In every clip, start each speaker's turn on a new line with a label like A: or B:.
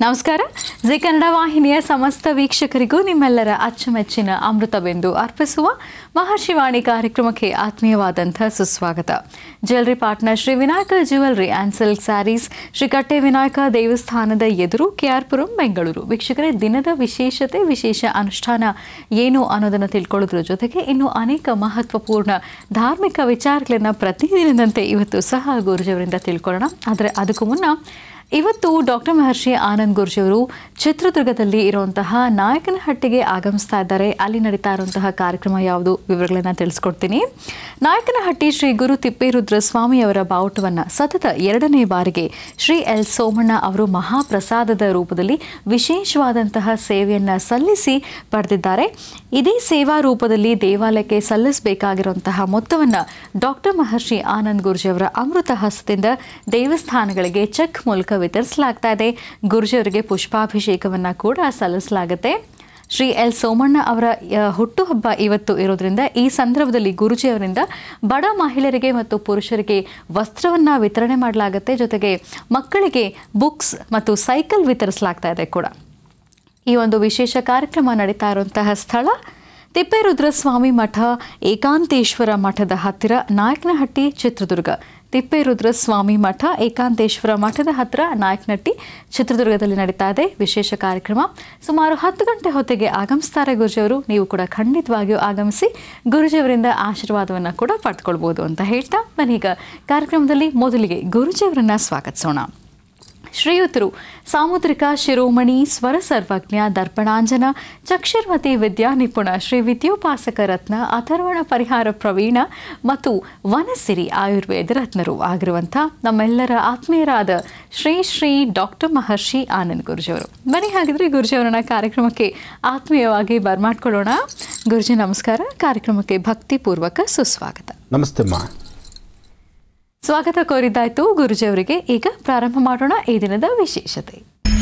A: ನಮಸ್ಕಾರ. ಜಿ ಕನ್ನಡ ವಾಹಿನಿಯ ಸಮಸ್ತ ವೀಕ್ಷಕರಿಗೂ ನಿಮ್ಮೆಲ್ಲರ ಅಚ್ಚುಮೆಚ್ಚಿನ ಅಮೃತವೆಂದು ಅರ್ಪಿಸುವ ಮಹರ್ಷಿವಾಣಿ ಕಾರ್ಯಕ್ರಮಕ್ಕೆ ಆತ್ಮೀಯವಾದಂಥ ಸುಸ್ವಾಗತ. Jewellery partner Shri Vinayaka jewellery and silk sarees, Shri Katte Vinayaka ದೇವಸ್ಥಾನದ ಎದುರು, KR ಪುರಂ, ಬೆಂಗಳೂರು. ವೀಕ್ಷಕರೇ, ದಿನದ ವಿಶೇಷತೆ, ವಿಶೇಷ ಅನುಷ್ಠಾನ ಏನು ಅನ್ನೋದನ್ನು ತಿಳ್ಕೊಳ್ಳೋದ್ರ ಜೊತೆಗೆ ಇನ್ನೂ ಅನೇಕ ಮಹತ್ವಪೂರ್ಣ ಧಾರ್ಮಿಕ ವಿಚಾರಗಳನ್ನು ಪ್ರತಿದಿನದಂತೆ ಇವತ್ತು ಸಹ ಗುರುಜಿಯವರಿಂದ ತಿಳ್ಕೊಳ್ಳೋಣ. ಆದರೆ ಅದಕ್ಕೂ ಮುನ್ನ ಇವತ್ತು ಡಾಕ್ಟರ್ ಮಹರ್ಷಿ ಆನಂದ್ ಗುರುಜಿಯವರು ಚಿತ್ರದುರ್ಗದಲ್ಲಿ ಇರುವಂತಹ ನಾಯಕನಹಟ್ಟಿಗೆ ಆಗಮಿಸ್ತಾ ಇದ್ದಾರೆ. ಅಲ್ಲಿ ನಡೀತಾ ಇರುವಂತಹ ಕಾರ್ಯಕ್ರಮ ಯಾವುದು, ವಿವರಗಳನ್ನು ತಿಳಿಸ್ಕೊಡ್ತೀನಿ. ನಾಯಕನಹಟ್ಟಿ ಶ್ರೀ ಗುರು ತಿಪ್ಪೇರುದ್ರ ಸ್ವಾಮಿಯವರ ಬಾವುಟವನ್ನು ಸತತ 2ನೇ ಬಾರಿಗೆ ಶ್ರೀ ಎಲ್ ಸೋಮಣ್ಣ ಅವರು ಮಹಾಪ್ರಸಾದದ ರೂಪದಲ್ಲಿ ವಿಶೇಷವಾದಂತಹ ಸೇವೆಯನ್ನು ಸಲ್ಲಿಸಿ ಪಡೆದಿದ್ದಾರೆ. ಇದೇ ಸೇವಾ ರೂಪದಲ್ಲಿ ದೇವಾಲಯಕ್ಕೆ ಸಲ್ಲಿಸಬೇಕಾಗಿರುವಂತಹ ಮೊತ್ತವನ್ನು ಡಾಕ್ಟರ್ ಮಹರ್ಷಿ ಆನಂದ್ ಗುರುಜಿಯವರ ಅಮೃತ ಹಸ್ತದಿಂದ ದೇವಸ್ಥಾನಗಳಿಗೆ ಚೆಕ್ ಮೂಲಕ ವಿತರಿಸಲಾಗ್ತಾ ಇದೆ. ಗುರುಜಿಯವರಿಗೆ ಪುಷ್ಪಾಭಿಷೇಕವನ್ನು ಕೂಡ ಸಲ್ಲಿಸಲಾಗುತ್ತೆ. ಶ್ರೀ ಎಲ್ ಸೋಮಣ್ಣ ಅವರ ಹುಟ್ಟುಹಬ್ಬ ಇವತ್ತು ಇರೋದ್ರಿಂದ ಈ ಸಂದರ್ಭದಲ್ಲಿ ಗುರುಜಿಯವರಿಂದ ಬಡ ಮಹಿಳೆಯರಿಗೆ ಮತ್ತು ಪುರುಷರಿಗೆ ವಸ್ತ್ರವನ್ನು ವಿತರಣೆ ಮಾಡಲಾಗುತ್ತೆ. ಜೊತೆಗೆ ಮಕ್ಕಳಿಗೆ ಬುಕ್ಸ್ ಮತ್ತು ಸೈಕಲ್ ವಿತರಿಸಲಾಗ್ತಾ ಇದೆ ಕೂಡ. ಈ ಒಂದು ವಿಶೇಷ ಕಾರ್ಯಕ್ರಮ ನಡೀತಾ ಇರುವಂತಹ ಸ್ಥಳ ತಿಪ್ಪೇರುದ್ರ ಸ್ವಾಮಿ ಮಠ, ಏಕಾಂತೇಶ್ವರ ಮಠದ ಹತ್ತಿರ, ನಾಯಕನಹಟ್ಟಿ, ಚಿತ್ರದುರ್ಗ. ತಿಪ್ಪೇರುದ್ರ ಸ್ವಾಮಿ ಮಠ, ಏಕಾಂತೇಶ್ವರ ಮಠದ ಹತ್ತಿರ, ನಾಯಕನಹಟ್ಟಿ, ಚಿತ್ರದುರ್ಗದಲ್ಲಿ ನಡೀತಾ ಇದೆ ವಿಶೇಷ ಕಾರ್ಯಕ್ರಮ. ಸುಮಾರು 10 ಗಂಟೆ ಹೊತ್ತಿಗೆ ಆಗಮಿಸ್ತಾರೆ ಗುರುಜಿಯವರು. ನೀವು ಕೂಡ ಖಂಡಿತವಾಗಿಯೂ ಆಗಮಿಸಿ ಗುರುಜಿಯವರಿಂದ ಆಶೀರ್ವಾದವನ್ನು ಕೂಡ ಪಡೆದುಕೊಳ್ಬೋದು ಅಂತ ಹೇಳ್ತಾ, ಬನ್ನೀಗ ಕಾರ್ಯಕ್ರಮದಲ್ಲಿ ಮೊದಲಿಗೆ ಗುರುಜಿಯವರನ್ನ ಸ್ವಾಗತಿಸೋಣ. ಶ್ರೀಯುತರು ಸಾಮುದ್ರಿಕ ಶಿರೋಮಣಿ, ಸ್ವರ ಸರ್ವಜ್ಞ, ದರ್ಪಣಾಂಜನ, ಚಕ್ಷುರ್ಮತಿ ವಿದ್ಯಾ ನಿಪುಣ, ಶ್ರೀ ವಿದ್ಯೋಪಾಸಕ ರತ್ನ, ಅಥರ್ವಣ ಪರಿಹಾರ ಪ್ರವೀಣ ಮತ್ತು ವನಸಿರಿ ಆಯುರ್ವೇದ ರತ್ನರು ಆಗಿರುವಂಥ ನಮ್ಮೆಲ್ಲರ ಆತ್ಮೀಯರಾದ ಶ್ರೀ ಶ್ರೀ ಡಾಕ್ಟರ್ ಮಹರ್ಷಿ ಆನಂದ್ ಗುರುಜಿಯವರು. ಬನ್ನಿ ಹಾಗಿದ್ರೆ ಗುರುಜಿಯವರನ್ನ ಕಾರ್ಯಕ್ರಮಕ್ಕೆ ಆತ್ಮೀಯವಾಗಿ ಬರ್ಮಾಡ್ಕೊಳ್ಳೋಣ. ಗುರುಜಿ ನಮಸ್ಕಾರ. ಕಾರ್ಯಕ್ರಮಕ್ಕೆ ಭಕ್ತಿಪೂರ್ವಕ ಸುಸ್ವಾಗತ.
B: ನಮಸ್ತೆ ಅಮ್ಮ.
A: ಸ್ವಾಗತ ಕೋರಿದ್ದಾಯ್ತು ಗುರುಜಿಯವರಿಗೆ. ಈಗ ಪ್ರಾರಂಭ ಮಾಡೋಣ ಈ ದಿನದ ವಿಶೇಷತೆ.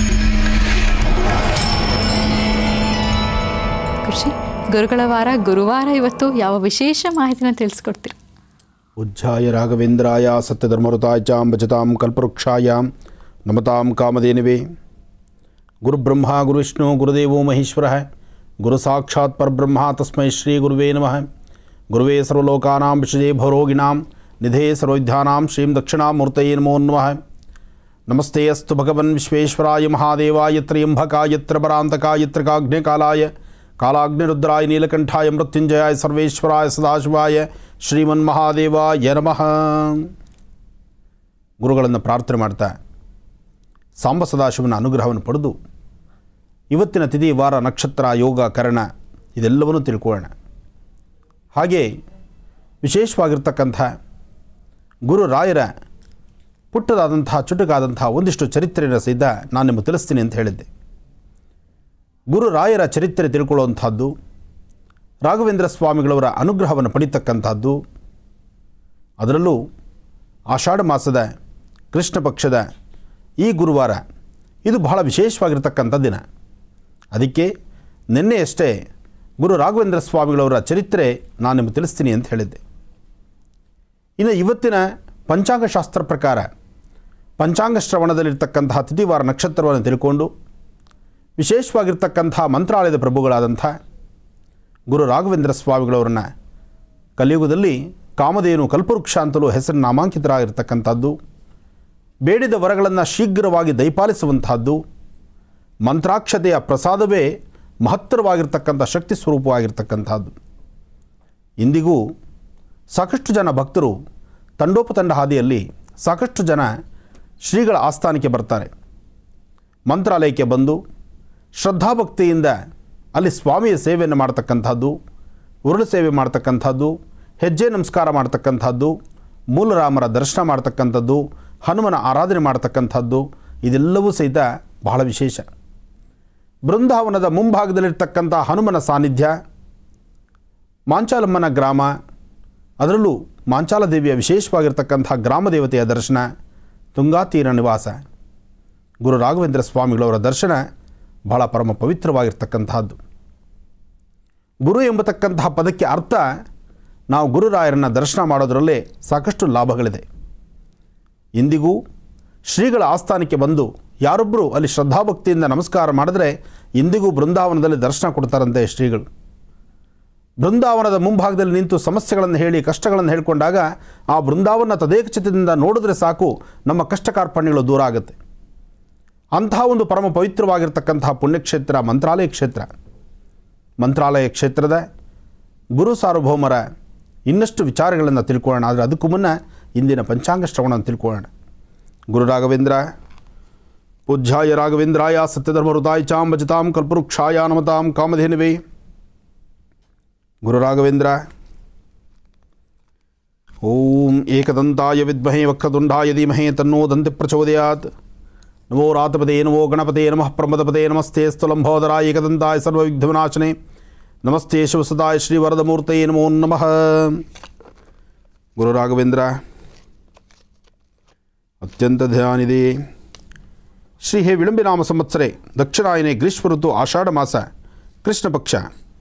A: ಗುರುಜಿ, ಗುರುಗಳ ವಾರ, ಗುರುವಾರ ಇವತ್ತು ಯಾವ ವಿಶೇಷ ಮಾಹಿತಿನ ತಿಳಿಸ್ಕೊಡ್ತೀರಿ?
B: ಉಜ್ಜಾಯ ರಾಘವೇಂದ್ರಾಯ ಸತ್ಯಧರ್ಮಋತಾಯ ಚ ಭಜತಾಂ ಕಲ್ಪವೃಕ್ಷಾಯ ನಮತಾಂ ಕಾಮಧೇನವೇ. ಗುರುಬ್ರಹ್ಮ ಗುರುವಿಷ್ಣು ಗುರುದೇವೋ ಮಹೇಶ್ವರಃ, ಗುರು ಸಾಕ್ಷಾತ್ ಪರಬ್ರಹ್ಮ ತಸ್ಮೈ ಶ್ರೀ ಗುರುವೇ ನಮಃ. ಗುರುವೇ ಸರ್ವಲೋಕಾನಾಂ ವಿಷಜೇ ಭವರೋಗಿಣಾಂ ನಿಧೇ ಸರ್ವವಿದ್ಯಾನಾಂ ಶ್ರೀಂ ದಕ್ಷಿಣಾಮೂರ್ತಯೇ ನಮೋ ನಮಃ. ನಮಸ್ತೆ ಅಸ್ತು ಭಗವನ್ ವಿಶ್ವೇಶ್ವರಾಯ ಮಹಾದೇವಾಯ ತ್ರ್ಯಂಬಕಾಯ ತ್ರಪರಾಂತಕಾಯ ತ್ರಿಕಾಗ್ನೇಕಾಲಾಯ ಕಾಲಾಗ್ನಿರುದ್ರಾಯ ನೀಲಕಂಠಾಯ ಮೃತ್ಯುಂಜಯಾಯ ಸರ್ವೇಶ್ವರಾಯ ಸದಾಶಿವಾಯ ಶ್ರೀಮನ್ಮಹಾದೇವಾಯ ನಮಃ. ಗುರುಗಳನ್ನು ಪ್ರಾರ್ಥನೆ ಮಾಡ್ತಾ ಸಾಂಬ ಸದಾಶಿವನ ಅನುಗ್ರಹವನ್ನು ಪಡೆದು ಇವತ್ತಿನ ತಿಥಿ, ವಾರ, ನಕ್ಷತ್ರ, ಯೋಗ, ಕರಣ ಇದೆಲ್ಲವನ್ನೂ ತಿಳ್ಕೊಳ್ಳೋಣ. ಹಾಗೆ ವಿಶೇಷವಾಗಿರ್ತಕ್ಕಂಥ ಗುರು ರಾಯರ ಪುಟ್ಟದಾದಂತಹ, ಚುಟುಕಾದಂತಹ ಒಂದಿಷ್ಟು ಚರಿತ್ರೆಯನ್ನು ಸಹಿತ ನಾನು ನಿಮಗೆ ತಿಳಿಸ್ತೀನಿ ಅಂತ ಹೇಳಿದ್ದೆ. ಗುರು ರಾಯರ ಚರಿತ್ರೆ ತಿಳ್ಕೊಳ್ಳುವಂಥದ್ದು, ರಾಘವೇಂದ್ರ ಸ್ವಾಮಿಗಳವರ ಅನುಗ್ರಹವನ್ನು ಪಡೀತಕ್ಕಂಥದ್ದು, ಅದರಲ್ಲೂ ಆಷಾಢ ಮಾಸದ ಕೃಷ್ಣ ಪಕ್ಷದ ಈ ಗುರುವಾರ ಇದು ಬಹಳ ವಿಶೇಷವಾಗಿರ್ತಕ್ಕಂಥ ದಿನ. ಅದಕ್ಕೆ ನಿನ್ನೆಯಷ್ಟೇ ಗುರು ರಾಘವೇಂದ್ರ ಸ್ವಾಮಿಗಳವರ ಚರಿತ್ರೆ ನಾನು ನಿಮಗೆ ತಿಳಿಸ್ತೀನಿ ಅಂತ ಹೇಳಿದ್ದೆ. ಇನ್ನು ಇವತ್ತಿನ ಪಂಚಾಂಗ ಶಾಸ್ತ್ರ ಪ್ರಕಾರ ಪಂಚಾಂಗ ಶ್ರವಣದಲ್ಲಿರ್ತಕ್ಕಂತಹ ತಿಥಿವಾರ ನಕ್ಷತ್ರವನ್ನು ತಿಳ್ಕೊಂಡು ವಿಶೇಷವಾಗಿರ್ತಕ್ಕಂಥ ಮಂತ್ರಾಲಯದ ಪ್ರಭುಗಳಾದಂಥ ಗುರು ರಾಘವೇಂದ್ರ ಸ್ವಾಮಿಗಳವರನ್ನು ಕಲಿಯುಗದಲ್ಲಿ ಕಾಮಧೇನು ಕಲ್ಪವೃಕ್ಷ ಅಂತಲೂ ಹೆಸರು ನಾಮಾಂಕಿತರಾಗಿರ್ತಕ್ಕಂಥದ್ದು, ಬೇಡಿದ ವರಗಳನ್ನು ಶೀಘ್ರವಾಗಿ ದಯಪಾಲಿಸುವಂತಹದ್ದು, ಮಂತ್ರಾಕ್ಷತೆಯ ಪ್ರಸಾದವೇ ಮಹತ್ತರವಾಗಿರ್ತಕ್ಕಂಥ ಶಕ್ತಿ ಸ್ವರೂಪವಾಗಿರ್ತಕ್ಕಂಥದ್ದು. ಇಂದಿಗೂ ಸಾಕಷ್ಟು ಜನ ಭಕ್ತರು ತಂಡೋಪತಂಡ ಹಾದಿಯಲ್ಲಿ ಸಾಕಷ್ಟು ಜನ ಶ್ರೀಗಳ ಆಸ್ಥಾನಕ್ಕೆ ಬರ್ತಾರೆ. ಮಂತ್ರಾಲಯಕ್ಕೆ ಬಂದು ಶ್ರದ್ಧಾಭಕ್ತಿಯಿಂದ ಅಲ್ಲಿ ಸ್ವಾಮಿಯ ಸೇವೆಯನ್ನು ಮಾಡ್ತಕ್ಕಂಥದ್ದು, ಉರುಳು ಸೇವೆ ಮಾಡ್ತಕ್ಕಂಥದ್ದು, ಹೆಜ್ಜೆ ನಮಸ್ಕಾರ ಮಾಡ್ತಕ್ಕಂಥದ್ದು, ಮೂಲರಾಮರ ದರ್ಶನ ಮಾಡ್ತಕ್ಕಂಥದ್ದು, ಹನುಮನ ಆರಾಧನೆ ಮಾಡ್ತಕ್ಕಂಥದ್ದು ಇದೆಲ್ಲವೂ ಸಹಿತ ಬಹಳ ವಿಶೇಷ. ಬೃಂದಾವನದ ಮುಂಭಾಗದಲ್ಲಿರ್ತಕ್ಕಂಥ ಹನುಮನ ಸಾನ್ನಿಧ್ಯ, ಮಾಂಚಾಲಮ್ಮನ ಗ್ರಾಮ, ಅದರಲ್ಲೂ ಮಾಂಚಾಲ ದೇವಿಯ ವಿಶೇಷವಾಗಿರ್ತಕ್ಕಂಥ ಗ್ರಾಮ ದೇವತೆಯ ದರ್ಶನ, ತುಂಗಾತೀರ ನಿವಾಸ, ಗುರು ರಾಘವೇಂದ್ರ ಸ್ವಾಮಿಗಳವರ ದರ್ಶನ ಬಹಳ ಪರಮ ಪವಿತ್ರವಾಗಿರ್ತಕ್ಕಂಥದ್ದು. ಗುರು ಎಂಬತಕ್ಕಂತಹ ಪದಕ್ಕೆ ಅರ್ಥ ನಾವು ಗುರುರಾಯರನ್ನು ದರ್ಶನ ಮಾಡೋದರಲ್ಲೇ ಸಾಕಷ್ಟು ಲಾಭಗಳಿದೆ. ಇಂದಿಗೂ ಶ್ರೀಗಳ ಆಸ್ಥಾನಕ್ಕೆ ಬಂದು ಯಾರೊಬ್ಬರು ಅಲ್ಲಿ ಶ್ರದ್ಧಾಭಕ್ತಿಯಿಂದ ನಮಸ್ಕಾರ ಮಾಡಿದ್ರೆ ಇಂದಿಗೂ ಬೃಂದಾವನದಲ್ಲಿ ದರ್ಶನ ಕೊಡ್ತಾರಂತೆ ಶ್ರೀಗಳು. ಬೃಂದಾವನದ ಮುಂಭಾಗದಲ್ಲಿ ನಿಂತು ಸಮಸ್ಯೆಗಳನ್ನು ಹೇಳಿ ಕಷ್ಟಗಳನ್ನು ಹೇಳಿಕೊಂಡಾಗ ಆ ಬೃಂದಾವನ ತದೇಕಚಿತ್ತದಿಂದ ನೋಡಿದ್ರೆ ಸಾಕು, ನಮ್ಮ ಕಷ್ಟ ಕಾರ್ಪಣ್ಯಗಳು ದೂರ ಆಗುತ್ತೆ. ಅಂತಹ ಒಂದು ಪರಮ ಪವಿತ್ರವಾಗಿರ್ತಕ್ಕಂತಹ ಪುಣ್ಯಕ್ಷೇತ್ರ ಮಂತ್ರಾಲಯ ಕ್ಷೇತ್ರ. ಮಂತ್ರಾಲಯ ಕ್ಷೇತ್ರದ ಗುರು ಸಾರ್ವಭೌಮರ ಇನ್ನಷ್ಟು ವಿಚಾರಗಳನ್ನು ತಿಳ್ಕೊಳ್ಳೋಣ. ಆದರೆ ಅದಕ್ಕೂ ಮುನ್ನ ಇಂದಿನ ಪಂಚಾಂಗ ಶ್ರವಣವನ್ನು ತಿಳ್ಕೊಳ್ಳೋಣ. ಗುರು ರಾಘವೇಂದ್ರ ಪೂಜ್ಯಾಯ ರಾಘವೇಂದ್ರಾಯ ಸತ್ಯಧರ್ಮಹೃತಾಯ ಚಾಂ ಭಜತಾಂ ಕಲ್ಪವೃಕ್ಷಾಯ ನಮತಾಂ ಕಾಮಧೇನವೇ. ಗುರು ರಾಘವೇಂದ್ರ ಓಂ ಏಕದಂತಾಯ ವಿದ್ಮಹೇ ವಕ್ರತುಂಡಾಯ ಧೀಮಹಿ ತನ್ನೋ ದಂತಿ ಪ್ರಚೋದಯಾತ್. ನಮೋ ರಾತಪದೇ ನಮೋ ಗಣಪತೆ ನಮಃ ಪ್ರಮದಪದೇ ನಮಸ್ತೆ ಸ್ಥುಲಂಬೋದರಾಯ ಏಕದಂತಾಯ ಸರ್ವವಿಘ್ನವಿನಾಶನೆ ನಮಸ್ತೆ ಶಿವಸದಾಯ ಶ್ರೀವರದಮೂರ್ತಯೇ ನಮೋ ನಮಃ. ಗುರು ರಾಘವೇಂದ್ರ ಅತ್ಯಂತ ಧ್ಯಾನಿದೆ. ಶ್ರೀ ಹೇ ವಿಳಂಬಿನಾಮ ಸಂವತ್ಸರೆ ದಕ್ಷಿಣಾಯನೆ ಗ್ರೀಷ್ಮ ಋತು ಆಷಾಢ ಮಾಸ ಕೃಷ್ಣ ಪಕ್ಷ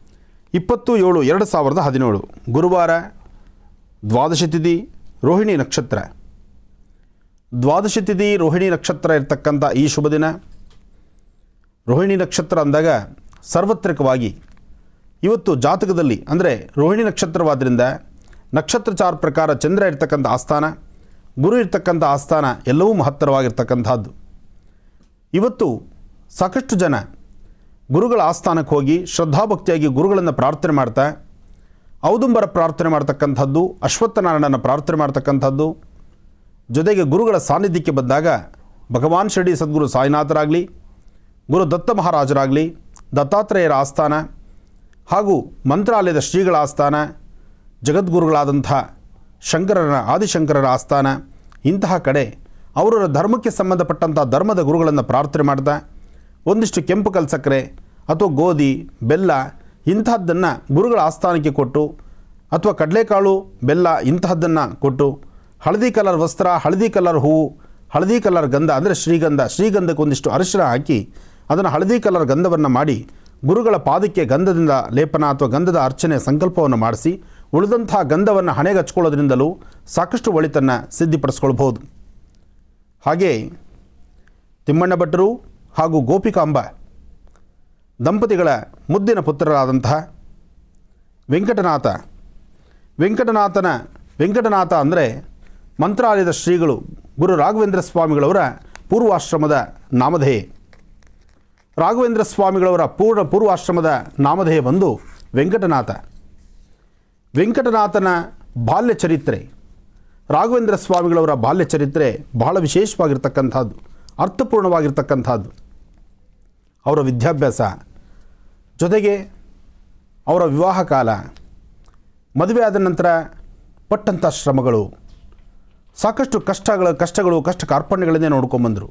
B: 20/7/2017 ಗುರುವಾರ ದ್ವಾದಶಿ ತಿಥಿ ರೋಹಿಣಿ ನಕ್ಷತ್ರ. ದ್ವಾದಶಿ ತಿಥಿ ರೋಹಿಣಿ ನಕ್ಷತ್ರ ಇರತಕ್ಕಂಥ ಈ ಶುಭ ದಿನ. ರೋಹಿಣಿ ನಕ್ಷತ್ರ ಅಂದಾಗ ಸಾರ್ವತ್ರಿಕವಾಗಿ ಇವತ್ತು ಜಾತಕದಲ್ಲಿ ಅಂದರೆ ರೋಹಿಣಿ ನಕ್ಷತ್ರವಾದ್ದರಿಂದ ನಕ್ಷತ್ರಚಾರ ಪ್ರಕಾರ ಚಂದ್ರ ಇರ್ತಕ್ಕಂಥ ಆಸ್ಥಾನ, ಗುರು ಇರ್ತಕ್ಕಂಥ ಆಸ್ಥಾನ ಎಲ್ಲವೂ ಮಹತ್ತರವಾಗಿರ್ತಕ್ಕಂಥದ್ದು. ಇವತ್ತು ಸಾಕಷ್ಟು ಜನ ಗುರುಗಳ ಆಸ್ಥಾನಕ್ಕೆ ಹೋಗಿ ಶ್ರದ್ಧಾಭಕ್ತಿಯಾಗಿ ಗುರುಗಳನ್ನು ಪ್ರಾರ್ಥನೆ ಮಾಡ್ತಾ ಔದುಂಬರ ಪ್ರಾರ್ಥನೆ ಮಾಡ್ತಕ್ಕಂಥದ್ದು, ಅಶ್ವತ್ಥನಾರಾಯಣನ ಪ್ರಾರ್ಥನೆ ಮಾಡ್ತಕ್ಕಂಥದ್ದು. ಜೊತೆಗೆ ಗುರುಗಳ ಸಾನ್ನಿಧ್ಯಕ್ಕೆ ಬಂದಾಗ ಭಗವಾನ್ ಶಿರಡಿ ಸದ್ಗುರು ಸಾಯಿನಾಥರಾಗಲಿ, ಗುರು ದತ್ತ ಮಹಾರಾಜರಾಗಲಿ, ದತ್ತಾತ್ರೇಯರ ಆಸ್ಥಾನ ಹಾಗೂ ಮಂತ್ರಾಲಯದ ಶ್ರೀಗಳ ಆಸ್ಥಾನ, ಜಗದ್ಗುರುಗಳಾದಂಥ ಶಂಕರರ ಆದಿಶಂಕರರ ಆಸ್ಥಾನ, ಇಂತಹ ಕಡೆ ಅವರ ಧರ್ಮಕ್ಕೆ ಸಂಬಂಧಪಟ್ಟಂಥ ಧರ್ಮದ ಗುರುಗಳನ್ನು ಪ್ರಾರ್ಥನೆ ಮಾಡ್ತಾ ಒಂದಿಷ್ಟು ಕೆಂಪು ಕಲ್ಸಕ್ಕರೆ ಅಥವಾ ಗೋಧಿ ಬೆಲ್ಲ ಇಂತಹದ್ದನ್ನು ಗುರುಗಳ ಆಸ್ಥಾನಕ್ಕೆ ಕೊಟ್ಟು, ಅಥವಾ ಕಡಲೆಕಾಳು ಬೆಲ್ಲ ಇಂತಹದ್ದನ್ನು ಕೊಟ್ಟು, ಹಳದಿ ಕಲರ್ ವಸ್ತ್ರ, ಹಳದಿ ಕಲರ್ ಹೂವು, ಹಳದಿ ಕಲರ್ ಗಂಧ ಅಂದರೆ ಶ್ರೀಗಂಧಕ್ಕೆ ಒಂದಿಷ್ಟು ಅರಿಶಿನ ಹಾಕಿ ಅದನ್ನು ಹಳದಿ ಕಲರ್ ಗಂಧವನ್ನು ಮಾಡಿ ಗುರುಗಳ ಪಾದಕ್ಕೆ ಗಂಧದಿಂದ ಲೇಪನ ಅಥವಾ ಗಂಧದ ಅರ್ಚನೆ ಸಂಕಲ್ಪವನ್ನು ಮಾಡಿಸಿ ಉಳಿದಂಥ ಗಂಧವನ್ನು ಹಣೆಗೆ ಹಚ್ಕೊಳ್ಳೋದ್ರಿಂದಲೂ ಸಾಕಷ್ಟು ಒಳಿತನ್ನು ಸಿದ್ಧಿಪಡಿಸ್ಕೊಳ್ಬೋದು. ಹಾಗೆ ತಿಮ್ಮಣ್ಣ ಭಟ್ಟರು ಹಾಗೂ ಗೋಪಿಕಾಂಬ ದಂಪತಿಗಳ ಮುದ್ದಿನ ಪುತ್ರರಾದಂತಹ ವೆಂಕಟನಾಥ ಅಂದರೆ ಮಂತ್ರಾಲಯದ ಶ್ರೀಗಳು ಗುರು ರಾಘವೇಂದ್ರ ಸ್ವಾಮಿಗಳವರ ಪೂರ್ವಾಶ್ರಮದ ನಾಮಧೇಯ. ರಾಘವೇಂದ್ರ ಸ್ವಾಮಿಗಳವರ ಪೂರ್ವಾಶ್ರಮದ ನಾಮಧೇಯ ಬಂದು ವೆಂಕಟನಾಥನ ಬಾಲ್ಯ ಚರಿತ್ರೆ, ರಾಘವೇಂದ್ರ ಸ್ವಾಮಿಗಳವರ ಬಾಲ್ಯ ಚರಿತ್ರೆ ಬಹಳ ವಿಶೇಷವಾಗಿರ್ತಕ್ಕಂಥದ್ದು, ಅರ್ಥಪೂರ್ಣವಾಗಿರ್ತಕ್ಕಂಥದ್ದು. ಅವರ ವಿದ್ಯಾಭ್ಯಾಸ, ಜೊತೆಗೆ ಅವರ ವಿವಾಹ ಕಾಲ, ಮದುವೆ ಆದ ನಂತರ ಪಟ್ಟಂಥ ಶ್ರಮಗಳು, ಸಾಕಷ್ಟು ಕಷ್ಟಗಳು ಕಷ್ಟ ಕಾರ್ಪಣ್ಯಗಳನ್ನೇ ನೋಡ್ಕೊಂಬಂದರು.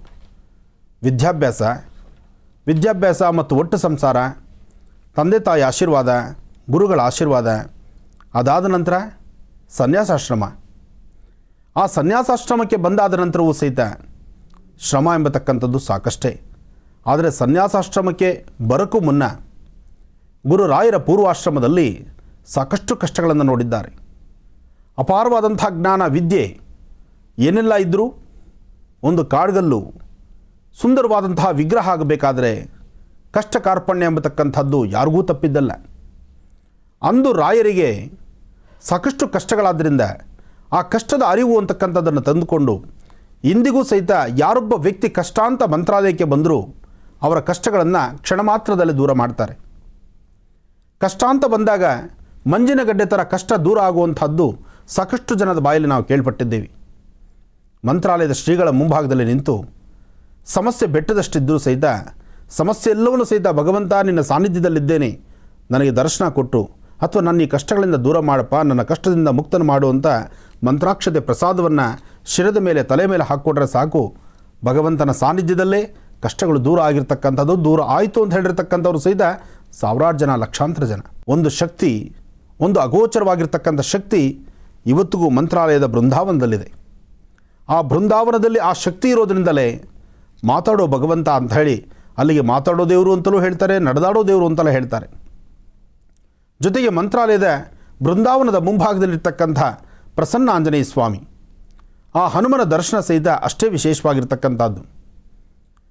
B: ವಿದ್ಯಾಭ್ಯಾಸ ಮತ್ತು ಒಟ್ಟು ಸಂಸಾರ, ತಂದೆ ತಾಯಿ ಆಶೀರ್ವಾದ, ಗುರುಗಳ ಆಶೀರ್ವಾದ, ಅದಾದ ನಂತರ ಸನ್ಯಾಸಾಶ್ರಮ. ಆ ಸನ್ಯಾಸಾಶ್ರಮಕ್ಕೆ ಬಂದಾದ ನಂತರವೂ ಸಹಿತ ಶ್ರಮ ಎಂಬತಕ್ಕಂಥದ್ದು ಸಾಕಷ್ಟೇ. ಆದರೆ ಸನ್ಯಾಸಾಶ್ರಮಕ್ಕೆ ಬರೋಕ್ಕೂ ಮುನ್ನ ಗುರು ರಾಯರ ಪೂರ್ವಾಶ್ರಮದಲ್ಲಿ ಸಾಕಷ್ಟು ಕಷ್ಟಗಳನ್ನು ನೋಡಿದ್ದಾರೆ. ಅಪಾರವಾದಂಥ ಜ್ಞಾನ ವಿದ್ಯೆ ಏನೆಲ್ಲ ಇದ್ದರೂ ಒಂದು ಕಾಡ್ಗಲ್ಲು ಸುಂದರವಾದಂತಹ ವಿಗ್ರಹ ಆಗಬೇಕಾದರೆ ಕಷ್ಟ ಕಾರ್ಪಣ್ಯ ಎಂಬತಕ್ಕಂಥದ್ದು ಯಾರಿಗೂ ತಪ್ಪಿದ್ದಲ್ಲ. ಅಂದು ರಾಯರಿಗೆ ಸಾಕಷ್ಟು ಕಷ್ಟಗಳಾದ್ದರಿಂದ ಆ ಕಷ್ಟದ ಅರಿವು ಅಂತಕ್ಕಂಥದ್ದನ್ನು ತಂದುಕೊಂಡು ಇಂದಿಗೂ ಸಹಿತ ಯಾರೊಬ್ಬ ವ್ಯಕ್ತಿ ಕಷ್ಟ ಅಂತ ಮಂತ್ರಾಲಯಕ್ಕೆ ಬಂದರೂ ಅವರ ಕಷ್ಟಗಳನ್ನು ಕ್ಷಣ ಮಾತ್ರದಲ್ಲಿ ದೂರ ಮಾಡ್ತಾರೆ. ಕಷ್ಟ ಅಂತ ಬಂದಾಗ ಮಂಜಿನ ಗಡ್ಡೆ ಥರ ಕಷ್ಟ ದೂರ ಆಗುವಂಥದ್ದು ಸಾಕಷ್ಟು ಜನದ ಬಾಯಲ್ಲಿ ನಾವು ಕೇಳ್ಪಟ್ಟಿದ್ದೇವೆ. ಮಂತ್ರಾಲಯದ ಶ್ರೀಗಳ ಮುಂಭಾಗದಲ್ಲಿ ನಿಂತು ಸಮಸ್ಯೆ ಬೆಟ್ಟದಷ್ಟಿದ್ದರೂ ಸಹಿತ ಸಮಸ್ಯೆ ಎಲ್ಲವನ್ನೂ ಸಹಿತ ಭಗವಂತ ನಿನ್ನ ಸಾನ್ನಿಧ್ಯದಲ್ಲಿದ್ದೇನೆ, ನನಗೆ ದರ್ಶನ ಕೊಟ್ಟು ಅಥವಾ ನನ್ನ ಈ ಕಷ್ಟಗಳಿಂದ ದೂರ ಮಾಡಪ್ಪ, ನನ್ನ ಕಷ್ಟದಿಂದ ಮುಕ್ತನ ಮಾಡುವಂಥ ಮಂತ್ರಾಕ್ಷತೆ ಪ್ರಸಾದವನ್ನು ಶಿರದ ಮೇಲೆ ತಲೆ ಮೇಲೆ ಹಾಕ್ಕೊಟ್ರೆ ಸಾಕು, ಭಗವಂತನ ಸಾನ್ನಿಧ್ಯದಲ್ಲೇ ಕಷ್ಟಗಳು ದೂರ ಆಗಿರ್ತಕ್ಕಂಥದ್ದು. ದೂರ ಆಯಿತು ಅಂತ ಹೇಳಿರ್ತಕ್ಕಂಥವ್ರು ಸಹಿತ ಸಾವಿರಾರು ಜನ, ಲಕ್ಷಾಂತರ ಜನ. ಒಂದು ಶಕ್ತಿ, ಒಂದು ಅಗೋಚರವಾಗಿರ್ತಕ್ಕಂಥ ಶಕ್ತಿ ಇವತ್ತಿಗೂ ಮಂತ್ರಾಲಯದ ಬೃಂದಾವನದಲ್ಲಿದೆ. ಆ ಬೃಂದಾವನದಲ್ಲಿ ಆ ಶಕ್ತಿ ಇರೋದ್ರಿಂದಲೇ ಮಾತಾಡೋ ಭಗವಂತ ಅಂತ ಹೇಳಿ ಅಲ್ಲಿಗೆ ಮಾತಾಡೋ ದೇವರು ಅಂತಲೂ ಹೇಳ್ತಾರೆ, ನಡೆದಾಡೋ ದೇವರು ಅಂತಲೇ ಹೇಳ್ತಾರೆ. ಜೊತೆಗೆ ಮಂತ್ರಾಲಯದ ಬೃಂದಾವನದ ಮುಂಭಾಗದಲ್ಲಿರ್ತಕ್ಕಂಥ ಪ್ರಸನ್ನ ಆಂಜನೇಯ ಸ್ವಾಮಿ, ಆ ಹನುಮನ ದರ್ಶನ ಸಹಿತ ಅಷ್ಟೇ ವಿಶೇಷವಾಗಿರ್ತಕ್ಕಂಥದ್ದು.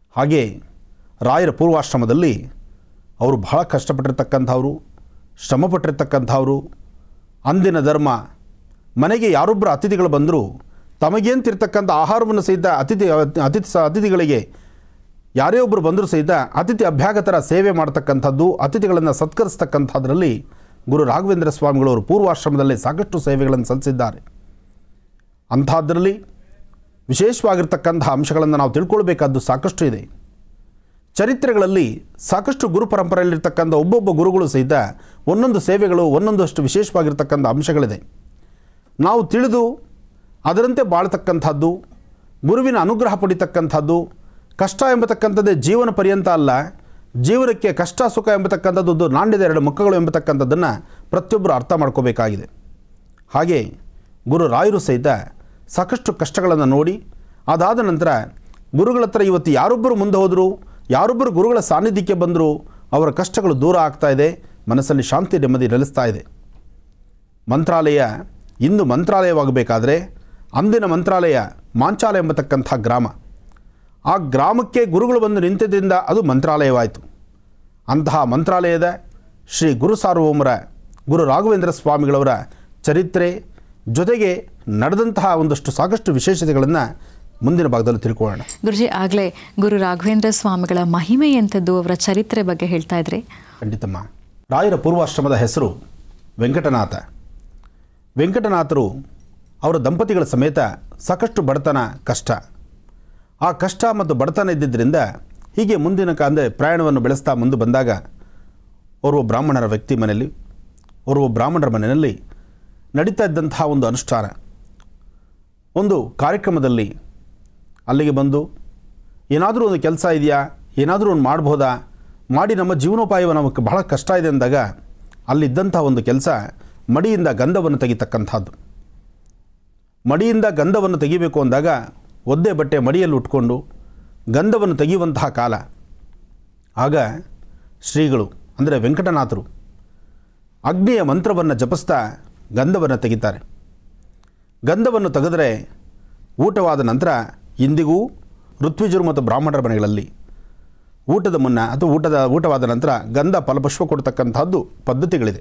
B: ಹಾಗೆ ರಾಯರ ಪೂರ್ವಾಶ್ರಮದಲ್ಲಿ ಅವರು ಬಹಳ ಕಷ್ಟಪಟ್ಟಿರ್ತಕ್ಕಂಥವ್ರು, ಶ್ರಮಪಟ್ಟಿರ್ತಕ್ಕಂಥವ್ರು. ಅಂದಿನ ಧರ್ಮ, ಮನೆಗೆ ಯಾರೊಬ್ಬರು ಅತಿಥಿಗಳು ಬಂದರೂ ತಮಗೇಂತಿರ್ತಕ್ಕಂಥ ಆಹಾರವನ್ನು ಸಹಿತ ಅತಿಥಿಗಳಿಗೆ ಯಾರೇ ಒಬ್ಬರು ಬಂದರೂ ಸಹಿತ ಅತಿಥಿ ಅಭ್ಯಾಗತರ ಸೇವೆ ಮಾಡ್ತಕ್ಕಂಥದ್ದು, ಅತಿಥಿಗಳನ್ನು ಸತ್ಕರಿಸ್ತಕ್ಕಂಥದ್ರಲ್ಲಿ ಗುರು ರಾಘವೇಂದ್ರ ಸ್ವಾಮಿಗಳವರು ಪೂರ್ವಾಶ್ರಮದಲ್ಲಿ ಸಾಕಷ್ಟು ಸೇವೆಗಳನ್ನು ಸಲ್ಲಿಸಿದ್ದಾರೆ. ಅಂಥದ್ರಲ್ಲಿ ವಿಶೇಷವಾಗಿರ್ತಕ್ಕಂಥ ಅಂಶಗಳನ್ನು ನಾವು ತಿಳ್ಕೊಳ್ಬೇಕಾದ್ದು ಸಾಕಷ್ಟು ಇದೆ. ಚರಿತ್ರೆಗಳಲ್ಲಿ ಸಾಕಷ್ಟು ಗುರು ಪರಂಪರೆಯಲ್ಲಿರ್ತಕ್ಕಂಥ ಒಬ್ಬೊಬ್ಬ ಗುರುಗಳು ಸಹಿತ ಒಂದೊಂದು ಸೇವೆಗಳು, ಒಂದೊಂದಷ್ಟು ವಿಶೇಷವಾಗಿರ್ತಕ್ಕಂಥ ಅಂಶಗಳಿದೆ. ನಾವು ತಿಳಿದು ಅದರಂತೆ ಬಾಳ್ತಕ್ಕಂಥದ್ದು, ಗುರುವಿನ ಅನುಗ್ರಹ ಪಡಿತಕ್ಕಂಥದ್ದು, ಕಷ್ಟ ಎಂಬತಕ್ಕಂಥದ್ದೇ ಜೀವನ ಪರ್ಯಂತ ಅಲ್ಲ, ಜೀವನಕ್ಕೆ ಕಷ್ಟ ಸುಖ ಎಂಬತಕ್ಕಂಥದ್ದು ನಾಣ್ಯದ ಎರಡು ಮುಖಗಳು ಎಂಬತಕ್ಕಂಥದ್ದನ್ನು ಪ್ರತಿಯೊಬ್ಬರು ಅರ್ಥ ಮಾಡ್ಕೋಬೇಕಾಗಿದೆ. ಹಾಗೆ ಗುರು ರಾಯರು ಸಹಿತ ಸಾಕಷ್ಟು ಕಷ್ಟಗಳನ್ನು ನೋಡಿ ಅದಾದ ನಂತರ ಗುರುಗಳ ಹತ್ರ ಇವತ್ತು ಯಾರೊಬ್ಬರು ಮುಂದೆ ಹೋದರೂ, ಯಾರೊಬ್ಬರು ಗುರುಗಳ ಸಾನ್ನಿಧ್ಯಕ್ಕೆ ಬಂದರೂ ಅವರ ಕಷ್ಟಗಳು ದೂರ ಆಗ್ತಾ ಇದೆ, ಮನಸ್ಸಲ್ಲಿ ಶಾಂತಿ ನೆಮ್ಮದಿ ನೆಲೆಸ್ತಾ ಇದೆ. ಮಂತ್ರಾಲಯ ಇಂದು ಮಂತ್ರಾಲಯವಾಗಬೇಕಾದ್ರೆ ಅಂದಿನ ಮಂತ್ರಾಲಯ ಮಾಂಚಾಲ ಎಂಬತಕ್ಕಂಥ ಗ್ರಾಮ. ಆ ಗ್ರಾಮಕ್ಕೆ ಗುರುಗಳು ಬಂದು ನಿಂತಿದ್ದರಿಂದ ಅದು ಮಂತ್ರಾಲಯವಾಯಿತು. ಅಂತಹ ಮಂತ್ರಾಲಯದ ಶ್ರೀ ಗುರು ಸಾರ್ವಭೌಮರ ಗುರು ರಾಘವೇಂದ್ರ ಸ್ವಾಮಿಗಳವರ ಚರಿತ್ರೆ ಜೊತೆಗೆ ನಡೆದಂತಹ ಒಂದಷ್ಟು ಸಾಕಷ್ಟು ವಿಶೇಷತೆಗಳನ್ನು ಮುಂದಿನ ಭಾಗದಲ್ಲಿ ತಿಳ್ಕೊಳ್ಳೋಣ.
A: ಗುರುಜಿ, ಆಗಲೇ ಗುರು ರಾಘವೇಂದ್ರ ಸ್ವಾಮಿಗಳ ಮಹಿಮೆ ಎಂಥದ್ದು, ಅವರ ಚರಿತ್ರೆ ಬಗ್ಗೆ ಹೇಳ್ತಾ ಇದ್ರಿ.
B: ಖಂಡಿತಮ್ಮ. ರಾಯರ ಪೂರ್ವಾಶ್ರಮದ ಹೆಸರು ವೆಂಕಟನಾಥ. ವೆಂಕಟನಾಥರು ಅವರ ದಂಪತಿಗಳ ಸಮೇತ ಸಾಕಷ್ಟು ಬಡತನ, ಕಷ್ಟ. ಆ ಕಷ್ಟ ಮತ್ತು ಬಡತನ ಇದ್ದಿದ್ದರಿಂದ ಹೀಗೆ ಮುಂದಿನ ಪ್ರಯಾಣವನ್ನು ಬೆಳೆಸ್ತಾ ಮುಂದೆ ಬಂದಾಗ ಓರ್ವ ಬ್ರಾಹ್ಮಣರ ವ್ಯಕ್ತಿ ಮನೆಯಲ್ಲಿ, ಓರ್ವ ಬ್ರಾಹ್ಮಣರ ಮನೆಯಲ್ಲಿ ನಡೀತಾ ಇದ್ದಂತಹ ಒಂದು ಅನುಷ್ಠಾನ, ಒಂದು ಕಾರ್ಯಕ್ರಮದಲ್ಲಿ ಅಲ್ಲಿಗೆ ಬಂದು ಏನಾದರೂ ಒಂದು ಕೆಲಸ ಇದೆಯಾ, ಏನಾದರೂ ಒಂದು ಮಾಡ್ಬೋದಾ, ಮಾಡಿ ನಮ್ಮ ಜೀವನೋಪಾಯವ ನಮಗೆ ಬಹಳ ಕಷ್ಟ ಇದೆ ಅಂದಾಗ ಅಲ್ಲಿದ್ದಂಥ ಒಂದು ಕೆಲಸ ಮಡಿಯಿಂದ ಗಂಧವನ್ನು ತೆಗಿತಕ್ಕಂಥದ್ದು. ಮಡಿಯಿಂದ ಗಂಧವನ್ನು ತೆಗಿಬೇಕು ಅಂದಾಗ ಒದ್ದೆ ಬಟ್ಟೆ ಮಡಿಯಲ್ಲಿ ಉಟ್ಕೊಂಡು ಗಂಧವನ್ನು ತೆಗೆಯುವಂತಹ ಕಾಲ. ಆಗ ಶ್ರೀಗಳು ಅಂದರೆ ವೆಂಕಟನಾಥರು ಅಗ್ನಿಯ ಮಂತ್ರವನ್ನು ಜಪಿಸ್ತಾ ಗಂಧವನ್ನು ತೆಗಿತಾರೆ. ಗಂಧವನ್ನು ತೆಗೆದರೆ ಊಟವಾದ ನಂತರ ಇಂದಿಗೂ ಋತ್ವಿಜರು ಮತ್ತು ಬ್ರಾಹ್ಮಣರ ಮನೆಗಳಲ್ಲಿ ಊಟದ ಮುನ್ನ ಅಥವಾ ಊಟವಾದ ನಂತರ ಗಂಧ ಫಲಪುಷ್ಪ ಕೊಡ್ತಕ್ಕಂಥದ್ದು ಪದ್ಧತಿಗಳಿದೆ.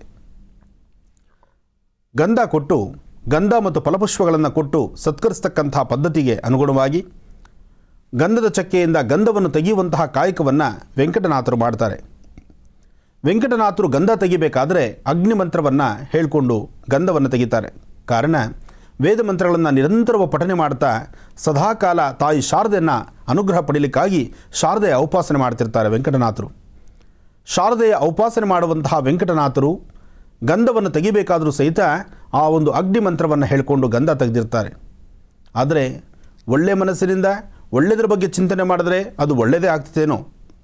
B: ಗಂಧ ಮತ್ತು ಫಲಪುಷ್ಪಗಳನ್ನು ಕೊಟ್ಟು ಸತ್ಕರಿಸ್ತಕ್ಕಂಥ ಪದ್ಧತಿಗೆ ಅನುಗುಣವಾಗಿ ಗಂಧದ ಚಕ್ಕೆಯಿಂದ ಗಂಧವನ್ನು ತೆಗೆಯುವಂತಹ ಕಾಯಕವನ್ನು ವೆಂಕಟನಾಥರು ಮಾಡ್ತಾರೆ. ವೆಂಕಟನಾಥರು ಗಂಧ ತೆಗಿಬೇಕಾದರೆ ಅಗ್ನಿ ಮಂತ್ರವನ್ನು ಹೇಳಿಕೊಂಡು ಗಂಧವನ್ನು ತೆಗಿತಾರೆ. ಕಾರಣ ವೇದ ಮಂತ್ರಗಳನ್ನು ನಿರಂತರವಾಗಿ ಪಠನೆ ಮಾಡ್ತಾ ಸದಾಕಾಲ ತಾಯಿ ಶಾರದೆಯನ್ನು ಅನುಗ್ರಹ ಪಡೀಲಿಕ್ಕಾಗಿ ಶಾರದೆಯ ಔಪಾಸನೆ ಮಾಡ್ತಿರ್ತಾರೆ ವೆಂಕಟನಾಥರು. ಶಾರದೆಯ ಔಪಾಸನೆ ಮಾಡುವಂತಹ ವೆಂಕಟನಾಥರು ಗಂಧವನ್ನು ತೆಗಿಬೇಕಾದರೂ ಸಹಿತ ಆ ಒಂದು ಅಗ್ನಿ ಮಂತ್ರವನ್ನು ಹೇಳಿಕೊಂಡು ಗಂಧ ತೆಗೆದಿರ್ತಾರೆ. ಆದರೆ ಒಳ್ಳೆಯ ಮನಸ್ಸಿನಿಂದ ಒಳ್ಳೆಯದ್ರ ಬಗ್ಗೆ ಚಿಂತನೆ ಮಾಡಿದ್ರೆ ಅದು ಒಳ್ಳೆಯದೇ ಆಗ್ತದೇನೋ.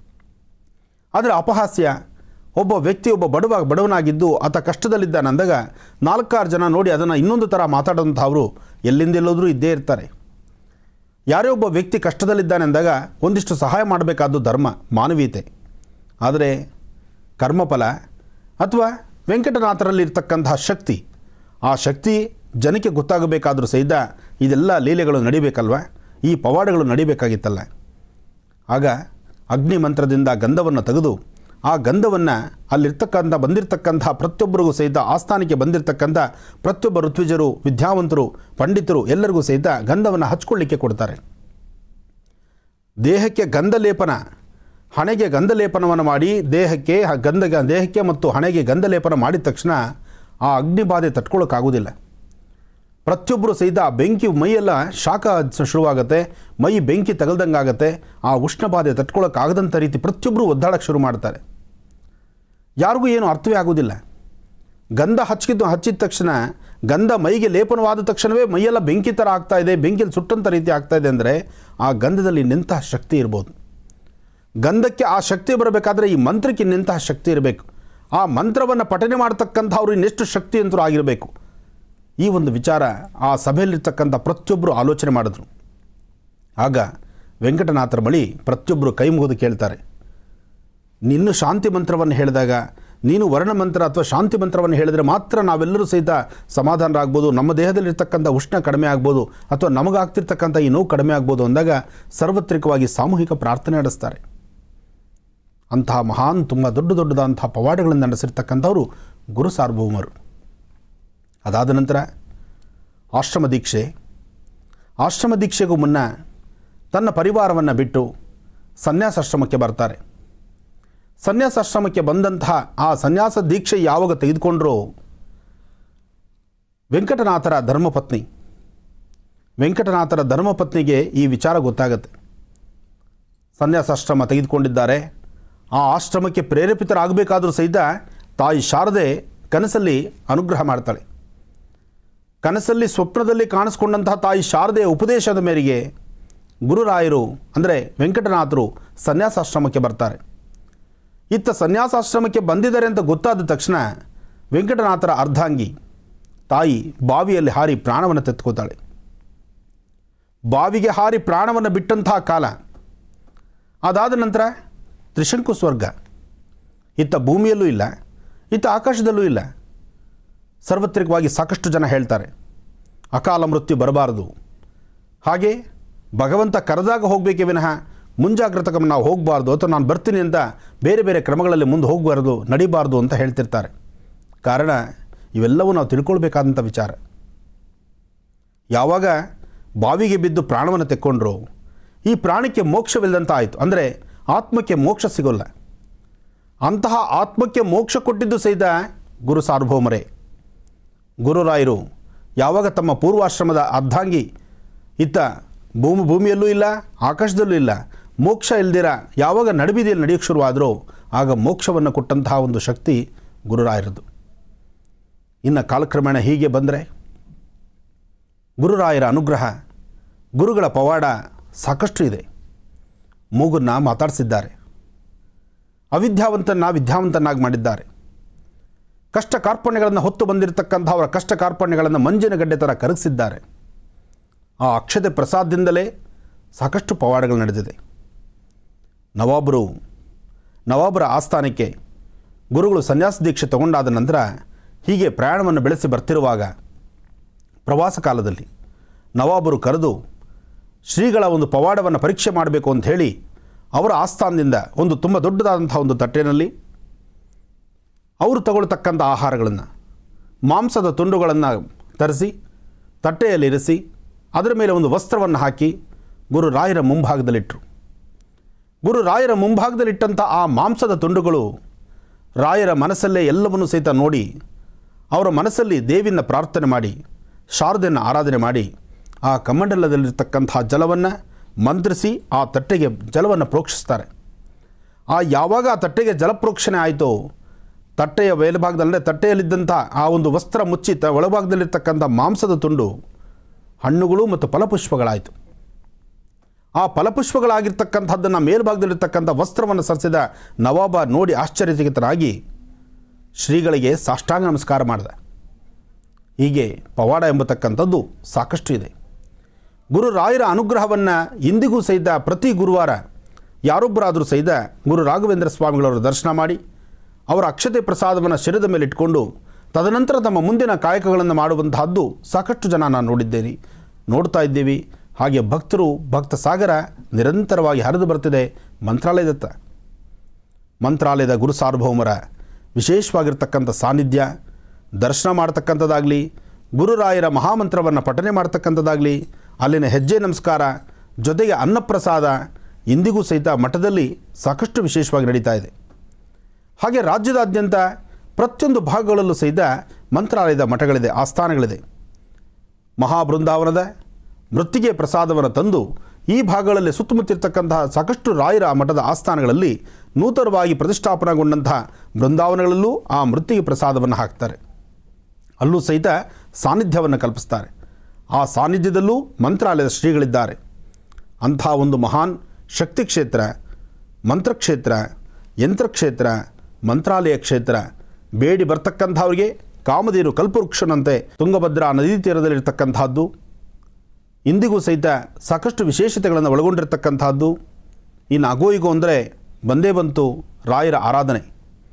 B: ಆದರೆ ಅಪಹಾಸ್ಯ, ಒಬ್ಬ ವ್ಯಕ್ತಿ ಬಡವನಾಗಿದ್ದು ಆತ ಕಷ್ಟದಲ್ಲಿದ್ದಾನಂದಾಗ 4-6 ಜನ ನೋಡಿ ಅದನ್ನು ಇನ್ನೊಂದು ಥರ ಮಾತಾಡೋಂಥವರು ಎಲ್ಲಿಂದೆಲ್ಲೋದ್ರೂ ಇದ್ದೇ ಇರ್ತಾರೆ. ಯಾರೇ ಒಬ್ಬ ವ್ಯಕ್ತಿ ಕಷ್ಟದಲ್ಲಿದ್ದಾನೆ ಅಂದಾಗ ಒಂದಿಷ್ಟು ಸಹಾಯ ಮಾಡಬೇಕಾದ್ದು ಧರ್ಮ, ಮಾನವೀಯತೆ. ಆದರೆ ಕರ್ಮಫಲ ಅಥವಾ ವೆಂಕಟನಾಥರಲ್ಲಿರ್ತಕ್ಕಂತಹ ಶಕ್ತಿ, ಆ ಶಕ್ತಿ ಜನಕ್ಕೆ ಗೊತ್ತಾಗಬೇಕಾದರೂ ಸಹಿತ ಇದೆಲ್ಲ ಲೀಲೆಗಳು ನಡಿಬೇಕಲ್ವ, ಈ ಪವಾಡಗಳು ನಡಿಬೇಕಾಗಿತ್ತಲ್ಲ. ಆಗ ಅಗ್ನಿ ಮಂತ್ರದಿಂದ ಗಂಧವನ್ನು ತೆಗೆದು ಆ ಗಂಧವನ್ನು ಬಂದಿರತಕ್ಕಂಥ ಪ್ರತಿಯೊಬ್ಬರಿಗೂ ಸಹಿತ ಆಸ್ಥಾನಕ್ಕೆ ಬಂದಿರತಕ್ಕಂಥ ಪ್ರತಿಯೊಬ್ಬ ಋತ್ವಿಜರು, ವಿದ್ಯಾವಂತರು, ಪಂಡಿತರು ಎಲ್ಲರಿಗೂ ಸಹಿತ ಗಂಧವನ್ನು ಹಚ್ಕೊಳ್ಳಿಕ್ಕೆ ಕೊಡ್ತಾರೆ. ದೇಹಕ್ಕೆ ಗಂಧಲೇಪನ, ಹಣೆಗೆ ಗಂಧಲೇಪನವನ್ನು ಮಾಡಿ ದೇಹಕ್ಕೆ ಮತ್ತು ಹಣೆಗೆ ಗಂಧಲೇಪನ ಮಾಡಿದ ತಕ್ಷಣ ಆ ಅಗ್ನಿಬಾಧೆ ತಟ್ಕೊಳ್ಳೋಕ್ಕಾಗೋದಿಲ್ಲ. ಪ್ರತಿಯೊಬ್ಬರು ಸಹಿತ ಬೆಂಕಿ ಮೈಯೆಲ್ಲ ಶಾಖ ಶುರುವಾಗುತ್ತೆ, ಮೈ ಬೆಂಕಿ ತಗಲ್ದಂಗಾಗತ್ತೆ. ಆ ಉಷ್ಣಬಾಧೆ ತಟ್ಕೊಳ್ಳೋಕ್ಕಾಗದಂಥ ರೀತಿ ಪ್ರತಿಯೊಬ್ಬರು ಒದ್ದಾಡಕ್ಕೆ ಶುರು ಮಾಡ್ತಾರೆ. ಯಾರಿಗೂ ಏನು ಅರ್ಥವೇ ಆಗೋದಿಲ್ಲ. ಗಂಧ ಹಚ್ಚಿದ ತಕ್ಷಣ, ಗಂಧ ಮೈಗೆ ಲೇಪನವಾದ ತಕ್ಷಣವೇ ಮೈಯೆಲ್ಲ ಬೆಂಕಿ ಥರ ಆಗ್ತಾಯಿದೆ, ಬೆಂಕಿಯಲ್ಲಿ ಸುಟ್ಟಂಥ ರೀತಿ ಆಗ್ತಾಯಿದೆ ಅಂದರೆ ಆ ಗಂಧದಲ್ಲಿ ನಿಂತಹ ಶಕ್ತಿ ಇರ್ಬೋದು. ಗಂಧಕ್ಕೆ ಆ ಶಕ್ತಿ ಬರಬೇಕಾದ್ರೆ ಈ ಮಂತ್ರಕ್ಕೆ ಇನ್ನೆಂತಹ ಶಕ್ತಿ ಇರಬೇಕು. ಆ ಮಂತ್ರವನ್ನು ಪಠನೆ ಮಾಡ್ತಕ್ಕಂಥವ್ರು ಇನ್ನೆಷ್ಟು ಶಕ್ತಿಯಂತರೂ ಆಗಿರಬೇಕು. ಈ ಒಂದು ವಿಚಾರ ಆ ಸಭೆಯಲ್ಲಿರ್ತಕ್ಕಂಥ ಪ್ರತಿಯೊಬ್ಬರು ಆಲೋಚನೆ ಮಾಡಿದ್ರು. ಆಗ ವೆಂಕಟನಾಥರ ಬಳಿ ಪ್ರತಿಯೊಬ್ಬರು ಕೈ ಮುಗಿದು ಕೇಳ್ತಾರೆ, ನಿನ್ನ ಶಾಂತಿ ಮಂತ್ರವನ್ನು ಹೇಳಿದಾಗ ನೀನು ವರ್ಣಮಂತ್ರ ಅಥವಾ ಶಾಂತಿ ಮಂತ್ರವನ್ನು ಹೇಳಿದರೆ ಮಾತ್ರ ನಾವೆಲ್ಲರೂ ಸಹಿತ ಸಮಾಧಾನರಾಗ್ಬೋದು, ನಮ್ಮ ದೇಹದಲ್ಲಿರ್ತಕ್ಕಂಥ ಉಷ್ಣ ಕಡಿಮೆ ಆಗ್ಬೋದು, ಅಥವಾ ನಮಗಾಗ್ತಿರ್ತಕ್ಕಂಥ ಈ ನೋವು ಕಡಿಮೆ ಆಗ್ಬೋದು ಅಂದಾಗ ಸಾರ್ವತ್ರಿಕವಾಗಿ ಸಾಮೂಹಿಕ ಪ್ರಾರ್ಥನೆ ನಡೆಸ್ತಾರೆ. ಅಂತಹ ಮಹಾನ್ ತುಂಬ ದೊಡ್ಡದಾದಂತಹ ಪವಾಡಗಳನ್ನು ನಡೆಸಿರ್ತಕ್ಕಂಥವರು ಗುರು ಸಾರ್ವಭೌಮರು. ಅದಾದ ನಂತರ ಆಶ್ರಮ ದೀಕ್ಷೆಗೂ ಮುನ್ನ ತನ್ನ ಪರಿವಾರವನ್ನು ಬಿಟ್ಟು ಸನ್ಯಾಸಾಶ್ರಮಕ್ಕೆ ಬರ್ತಾರೆ. ಸನ್ಯಾಸಾಶ್ರಮಕ್ಕೆ ಬಂದಂತಹ ಆ ಸನ್ಯಾಸ ದೀಕ್ಷೆ ಯಾವಾಗ ತೆಗೆದುಕೊಂಡ್ರೋ ವೆಂಕಟನಾಥರ ಧರ್ಮಪತ್ನಿಗೆ ಈ ವಿಚಾರ ಗೊತ್ತಾಗುತ್ತೆ. ಸನ್ಯಾಸಾಶ್ರಮ ತೆಗೆದುಕೊಂಡಿದ್ದಾರೆ, ಆ ಆಶ್ರಮಕ್ಕೆ ಪ್ರೇರೇಪಿತರಾಗಬೇಕಾದರೂ ಸಹಿತ ತಾಯಿ ಶಾರದೆ ಕನಸಲ್ಲಿ ಅನುಗ್ರಹ ಮಾಡ್ತಾಳೆ. ಕನಸಲ್ಲಿ ಸ್ವಪ್ನದಲ್ಲಿ ಕಾಣಿಸ್ಕೊಂಡಂತಹ ತಾಯಿ ಶಾರದೆಯ ಉಪದೇಶದ ಮೇರೆಗೆ ಗುರುರಾಯರು ಅಂದರೆ ವೆಂಕಟನಾಥರು ಸನ್ಯಾಸಾಶ್ರಮಕ್ಕೆ ಬರ್ತಾರೆ. ಇತ್ತ ಸನ್ಯಾಸಾಶ್ರಮಕ್ಕೆ ಬಂದಿದ್ದಾರೆ ಅಂತ ಗೊತ್ತಾದ ತಕ್ಷಣ ವೆಂಕಟನಾಥರ ಅರ್ಧಾಂಗಿ ತಾಯಿ ಬಾವಿಯಲ್ಲಿ ಹಾರಿ ಪ್ರಾಣವನ್ನು ತೆಗೆದುಕೊತಾಳೆ. ಬಾವಿಗೆ ಹಾರಿ ಪ್ರಾಣವನ್ನು ಬಿಟ್ಟಂತಹ ಕಾಲ. ಅದಾದ ನಂತರ ತ್ರಿಶಂಕು ಸ್ವರ್ಗ, ಇತ್ತ ಭೂಮಿಯಲ್ಲೂ ಇಲ್ಲ, ಇತ್ತ ಆಕಾಶದಲ್ಲೂ ಇಲ್ಲ. ಸಾರ್ವತ್ರಿಕವಾಗಿ ಸಾಕಷ್ಟು ಜನ ಹೇಳ್ತಾರೆ ಅಕಾಲ ಮೃತ್ಯು ಬರಬಾರದು, ಹಾಗೆ ಭಗವಂತ ಕರೆದಾಗ ಹೋಗಬೇಕೇ ವಿನಃ ಮುಂಜಾಗ್ರತಕ್ಕೆ ನಾವು ಹೋಗಬಾರ್ದು, ಅಥವಾ ನಾನು ಬರ್ತೀನಿ ಅಂತ ಬೇರೆ ಬೇರೆ ಕ್ರಮಗಳಲ್ಲಿ ಮುಂದೆ ಹೋಗಬಾರ್ದು, ನಡಿಬಾರ್ದು ಅಂತ ಹೇಳ್ತಿರ್ತಾರೆ. ಕಾರಣ ಇವೆಲ್ಲವೂ ನಾವು ತಿಳ್ಕೊಳ್ಬೇಕಾದಂಥ ವಿಚಾರ. ಯಾವಾಗ ಬಾವಿಗೆ ಬಿದ್ದು ಪ್ರಾಣವನ್ನು ತೆಕ್ಕೊಂಡ್ರು ಈ ಪ್ರಾಣಕ್ಕೆ ಮೋಕ್ಷವಿಲ್ಲದಂತ ಆಯಿತು, ಅಂದರೆ ಆತ್ಮಕ್ಕೆ ಮೋಕ್ಷ ಸಿಗೋಲ್ಲ. ಅಂತಹ ಆತ್ಮಕ್ಕೆ ಮೋಕ್ಷ ಕೊಟ್ಟಿದ್ದು ಸಹಿತ ಗುರು ಸಾರ್ವಭೌಮರೇ. ಗುರುರಾಯರು ಯಾವಾಗ ತಮ್ಮ ಪೂರ್ವಾಶ್ರಮದ ಅರ್ಧಾಂಗಿ ಇತ್ತ ಭೂಮಿಯಲ್ಲೂ ಇಲ್ಲ, ಆಕಾಶದಲ್ಲೂ ಇಲ್ಲ, ಮೋಕ್ಷ ಇಲ್ದಿರ ಯಾವಾಗ ನಡುಬೀದಿಯಲ್ಲಿ ನಡೆಯೋಕ್ಕೆ ಶುರುವಾದರೂ ಆಗ ಮೋಕ್ಷವನ್ನು ಕೊಟ್ಟಂತಹ ಒಂದು ಶಕ್ತಿ ಗುರುರಾಯರದು. ಇನ್ನು ಕಾಲಕ್ರಮೇಣ ಹೀಗೆ ಬಂದರೆ ಗುರುರಾಯರ ಅನುಗ್ರಹ, ಗುರುಗಳ ಪವಾಡ ಸಾಕಷ್ಟು ಇದೆ. ಮೂಗನ್ನ ಮಾತಾಡಿಸಿದ್ದಾರೆ, ವಿದ್ಯಾವಂತನಾಗಿ ಮಾಡಿದ್ದಾರೆ. ಕಷ್ಟ ಕಾರ್ಪಣ್ಯಗಳನ್ನು ಹೊತ್ತು ಬಂದಿರತಕ್ಕಂಥ ಅವರ ಕಷ್ಟ ಕಾರ್ಪಣ್ಯಗಳನ್ನು ಮಂಜಿನ ಗಡ್ಡೆ ಥರ ಕರಗಿಸಿದ್ದಾರೆ. ಆ ಅಕ್ಷತೆ ಪ್ರಸಾದದಿಂದಲೇ ಸಾಕಷ್ಟು ಪವಾಡಗಳು ನಡೆದಿದೆ. ನವಾಬರ ಆಸ್ಥಾನಕ್ಕೆ ಗುರುಗಳು ಸನ್ಯಾಸ ದೀಕ್ಷೆ ತಗೊಂಡಾದ ನಂತರ ಹೀಗೆ ಪ್ರಯಾಣವನ್ನು ಬೆಳೆಸಿ ಬರ್ತಿರುವಾಗ ಪ್ರವಾಸ ಕಾಲದಲ್ಲಿ ನವಾಬರು ಕರೆದು ಶ್ರೀಗಳ ಒಂದು ಪವಾಡವನ್ನು ಪರೀಕ್ಷೆ ಮಾಡಬೇಕು ಅಂತ ಹೇಳಿ ಅವರ ಆಸ್ಥಾನದಿಂದ ಒಂದು ತುಂಬ ದೊಡ್ಡದಾದಂಥ ಒಂದು ತಟ್ಟೆಯಲ್ಲಿ ಅವರು ತಗೊಳ್ತಕ್ಕಂಥ ಆಹಾರಗಳನ್ನು, ಮಾಂಸದ ತುಂಡುಗಳನ್ನು ತರಿಸಿ ತಟ್ಟೆಯಲ್ಲಿ ಇರಿಸಿ ಅದರ ಮೇಲೆ ಒಂದು ವಸ್ತ್ರವನ್ನು ಹಾಕಿ ಗುರುರಾಯರ ಮುಂಭಾಗದಲ್ಲಿಟ್ಟರು. ಗುರುರಾಯರ ಮುಂಭಾಗದಲ್ಲಿಟ್ಟಂಥ ಆ ಮಾಂಸದ ತುಂಡುಗಳು ರಾಯರ ಮನಸ್ಸಲ್ಲೇ ಎಲ್ಲವನ್ನೂ ಸಹಿತ ನೋಡಿ ಅವರ ಮನಸ್ಸಲ್ಲಿ ದೇವಿಯನ್ನು ಪ್ರಾರ್ಥನೆ ಮಾಡಿ ಶಾರದೆಯನ್ನು ಆರಾಧನೆ ಮಾಡಿ ಆ ಕಮಂಡಲದಲ್ಲಿರ್ತಕ್ಕಂಥ ಜಲವನ್ನು ಮಂತ್ರಿಸಿ ಆ ತಟ್ಟೆಗೆ ಜಲವನ್ನು ಪ್ರೋಕ್ಷಿಸ್ತಾರೆ. ಯಾವಾಗ ಆ ತಟ್ಟೆಗೆ ಜಲಪ್ರೋಕ್ಷಣೆ ಆಯಿತೋ ತಟ್ಟೆಯ ಮೇಲ್ಭಾಗದಲ್ಲಿ ತಟ್ಟೆಯಲ್ಲಿದ್ದಂಥ ಆ ಒಂದು ವಸ್ತ್ರ ಮುಚ್ಚಿ ಒಳಭಾಗದಲ್ಲಿರ್ತಕ್ಕಂಥ ಮಾಂಸದ ತುಂಡು ಹಣ್ಣುಗಳು ಮತ್ತು ಫಲಪುಷ್ಪಗಳಾಯಿತು. ಆ ಫಲಪುಷ್ಪಗಳಾಗಿರ್ತಕ್ಕಂಥದ್ದನ್ನು ಮೇಲ್ಭಾಗದಲ್ಲಿರ್ತಕ್ಕಂಥ ವಸ್ತ್ರವನ್ನು ಸರಿಸಿದ ನವಾಬ ನೋಡಿ ಆಶ್ಚರ್ಯಚಕಿತನಾಗಿ ಶ್ರೀಗಳಿಗೆ ಸಾಷ್ಟಾಂಗ ನಮಸ್ಕಾರ ಮಾಡಿದ. ಹೀಗೆ ಪವಾಡ ಎಂಬತಕ್ಕಂಥದ್ದು ಸಾಕಷ್ಟು ಇದೆ. ಗುರುರಾಯರ ಅನುಗ್ರಹವನ್ನು ಇಂದಿಗೂ ಸಹಿತ ಪ್ರತಿ ಗುರುವಾರ ಯಾರೊಬ್ಬರಾದರೂ ಸಹಿತ ಗುರು ರಾಘವೇಂದ್ರ ಸ್ವಾಮಿಗಳವರ ದರ್ಶನ ಮಾಡಿ ಅವರ ಅಕ್ಷತೆ ಪ್ರಸಾದವನ್ನು ಶಿರದ ಮೇಲೆ ಇಟ್ಕೊಂಡು ತದನಂತರ ತಮ್ಮ ಮುಂದಿನ ಕಾಯಕಗಳನ್ನು ಮಾಡುವಂತಹದ್ದು ಸಾಕಷ್ಟು ಜನ ನಾನು ನೋಡಿದ್ದೇನೆ, ನೋಡ್ತಾ ಇದ್ದೀವಿ. ಹಾಗೆ ಭಕ್ತ ಸಾಗರ ನಿರಂತರವಾಗಿ ಹರಿದು ಬರ್ತಿದೆ ಮಂತ್ರಾಲಯದತ್ತ. ಮಂತ್ರಾಲಯದ ಗುರು ಸಾರ್ವಭೌಮರ ವಿಶೇಷವಾಗಿರ್ತಕ್ಕಂಥ ಸಾನ್ನಿಧ್ಯ ದರ್ಶನ ಮಾಡ್ತಕ್ಕಂಥದ್ದಾಗಲಿ, ಗುರುರಾಯರ ಮಹಾಮಂತ್ರವನ್ನು ಪಠನೆ ಮಾಡ್ತಕ್ಕಂಥದ್ದಾಗಲಿ, ಅಲ್ಲಿನ ಹೆಜ್ಜೆ ನಮಸ್ಕಾರ ಜೊತೆಗೆ ಅನ್ನಪ್ರಸಾದ ಇಂದಿಗೂ ಸಹಿತ ಮಠದಲ್ಲಿ ಸಾಕಷ್ಟು ವಿಶೇಷವಾಗಿ ನಡೀತಾ ಇದೆ. ಹಾಗೆ ರಾಜ್ಯದಾದ್ಯಂತ ಪ್ರತಿಯೊಂದು ಭಾಗಗಳಲ್ಲೂ ಸಹಿತ ಮಂತ್ರಾಲಯದ ಮಠಗಳಿದೆ, ಆಸ್ಥಾನಗಳಿದೆ. ಮಹಾಬೃಂದಾವನದ ಮೃತ್ತಿಗೆ ಪ್ರಸಾದವನ್ನು ತಂದು ಈ ಭಾಗಗಳಲ್ಲಿ ಸುತ್ತಮುತ್ತಿರ್ತಕ್ಕಂತಹ ಸಾಕಷ್ಟು ರಾಯರ ಮಠದ ಆಸ್ಥಾನಗಳಲ್ಲಿ ನೂತನವಾಗಿ ಪ್ರತಿಷ್ಠಾಪನೆಗೊಂಡಂತಹ ಬೃಂದಾವನಗಳಲ್ಲೂ ಆ ಮೃತ್ತಿಗೆ ಪ್ರಸಾದವನ್ನು ಹಾಕ್ತಾರೆ. ಅಲ್ಲೂ ಸಹಿತ ಸಾನ್ನಿಧ್ಯವನ್ನು ಕಲ್ಪಿಸ್ತಾರೆ. ಆ ಸಾನ್ನಿಧ್ಯದಲ್ಲೂ ಮಂತ್ರಾಲಯದ ಶ್ರೀಗಳಿದ್ದಾರೆ. ಅಂಥ ಒಂದು ಮಹಾನ್ ಶಕ್ತಿ ಕ್ಷೇತ್ರ, ಮಂತ್ರಕ್ಷೇತ್ರ, ಯಂತ್ರಕ್ಷೇತ್ರ, ಮಂತ್ರಾಲಯ ಕ್ಷೇತ್ರ ಬೇಡಿ ಬರ್ತಕ್ಕಂಥವ್ರಿಗೆ ಕಾಮಧೇನು ಕಲ್ಪವೃಕ್ಷನಂತೆ ತುಂಗಭದ್ರಾ ನದಿ ತೀರದಲ್ಲಿರ್ತಕ್ಕಂಥದ್ದು ಇಂದಿಗೂ ಸಹಿತ ಸಾಕಷ್ಟು ವಿಶೇಷತೆಗಳನ್ನು ಒಳಗೊಂಡಿರ್ತಕ್ಕಂಥದ್ದು. ಇನ್ನು ಅಗೋಯಿಗೋ ಅಂದರೆ ಬಂದೇ ಬಂತು ರಾಯರ ಆರಾಧನೆ.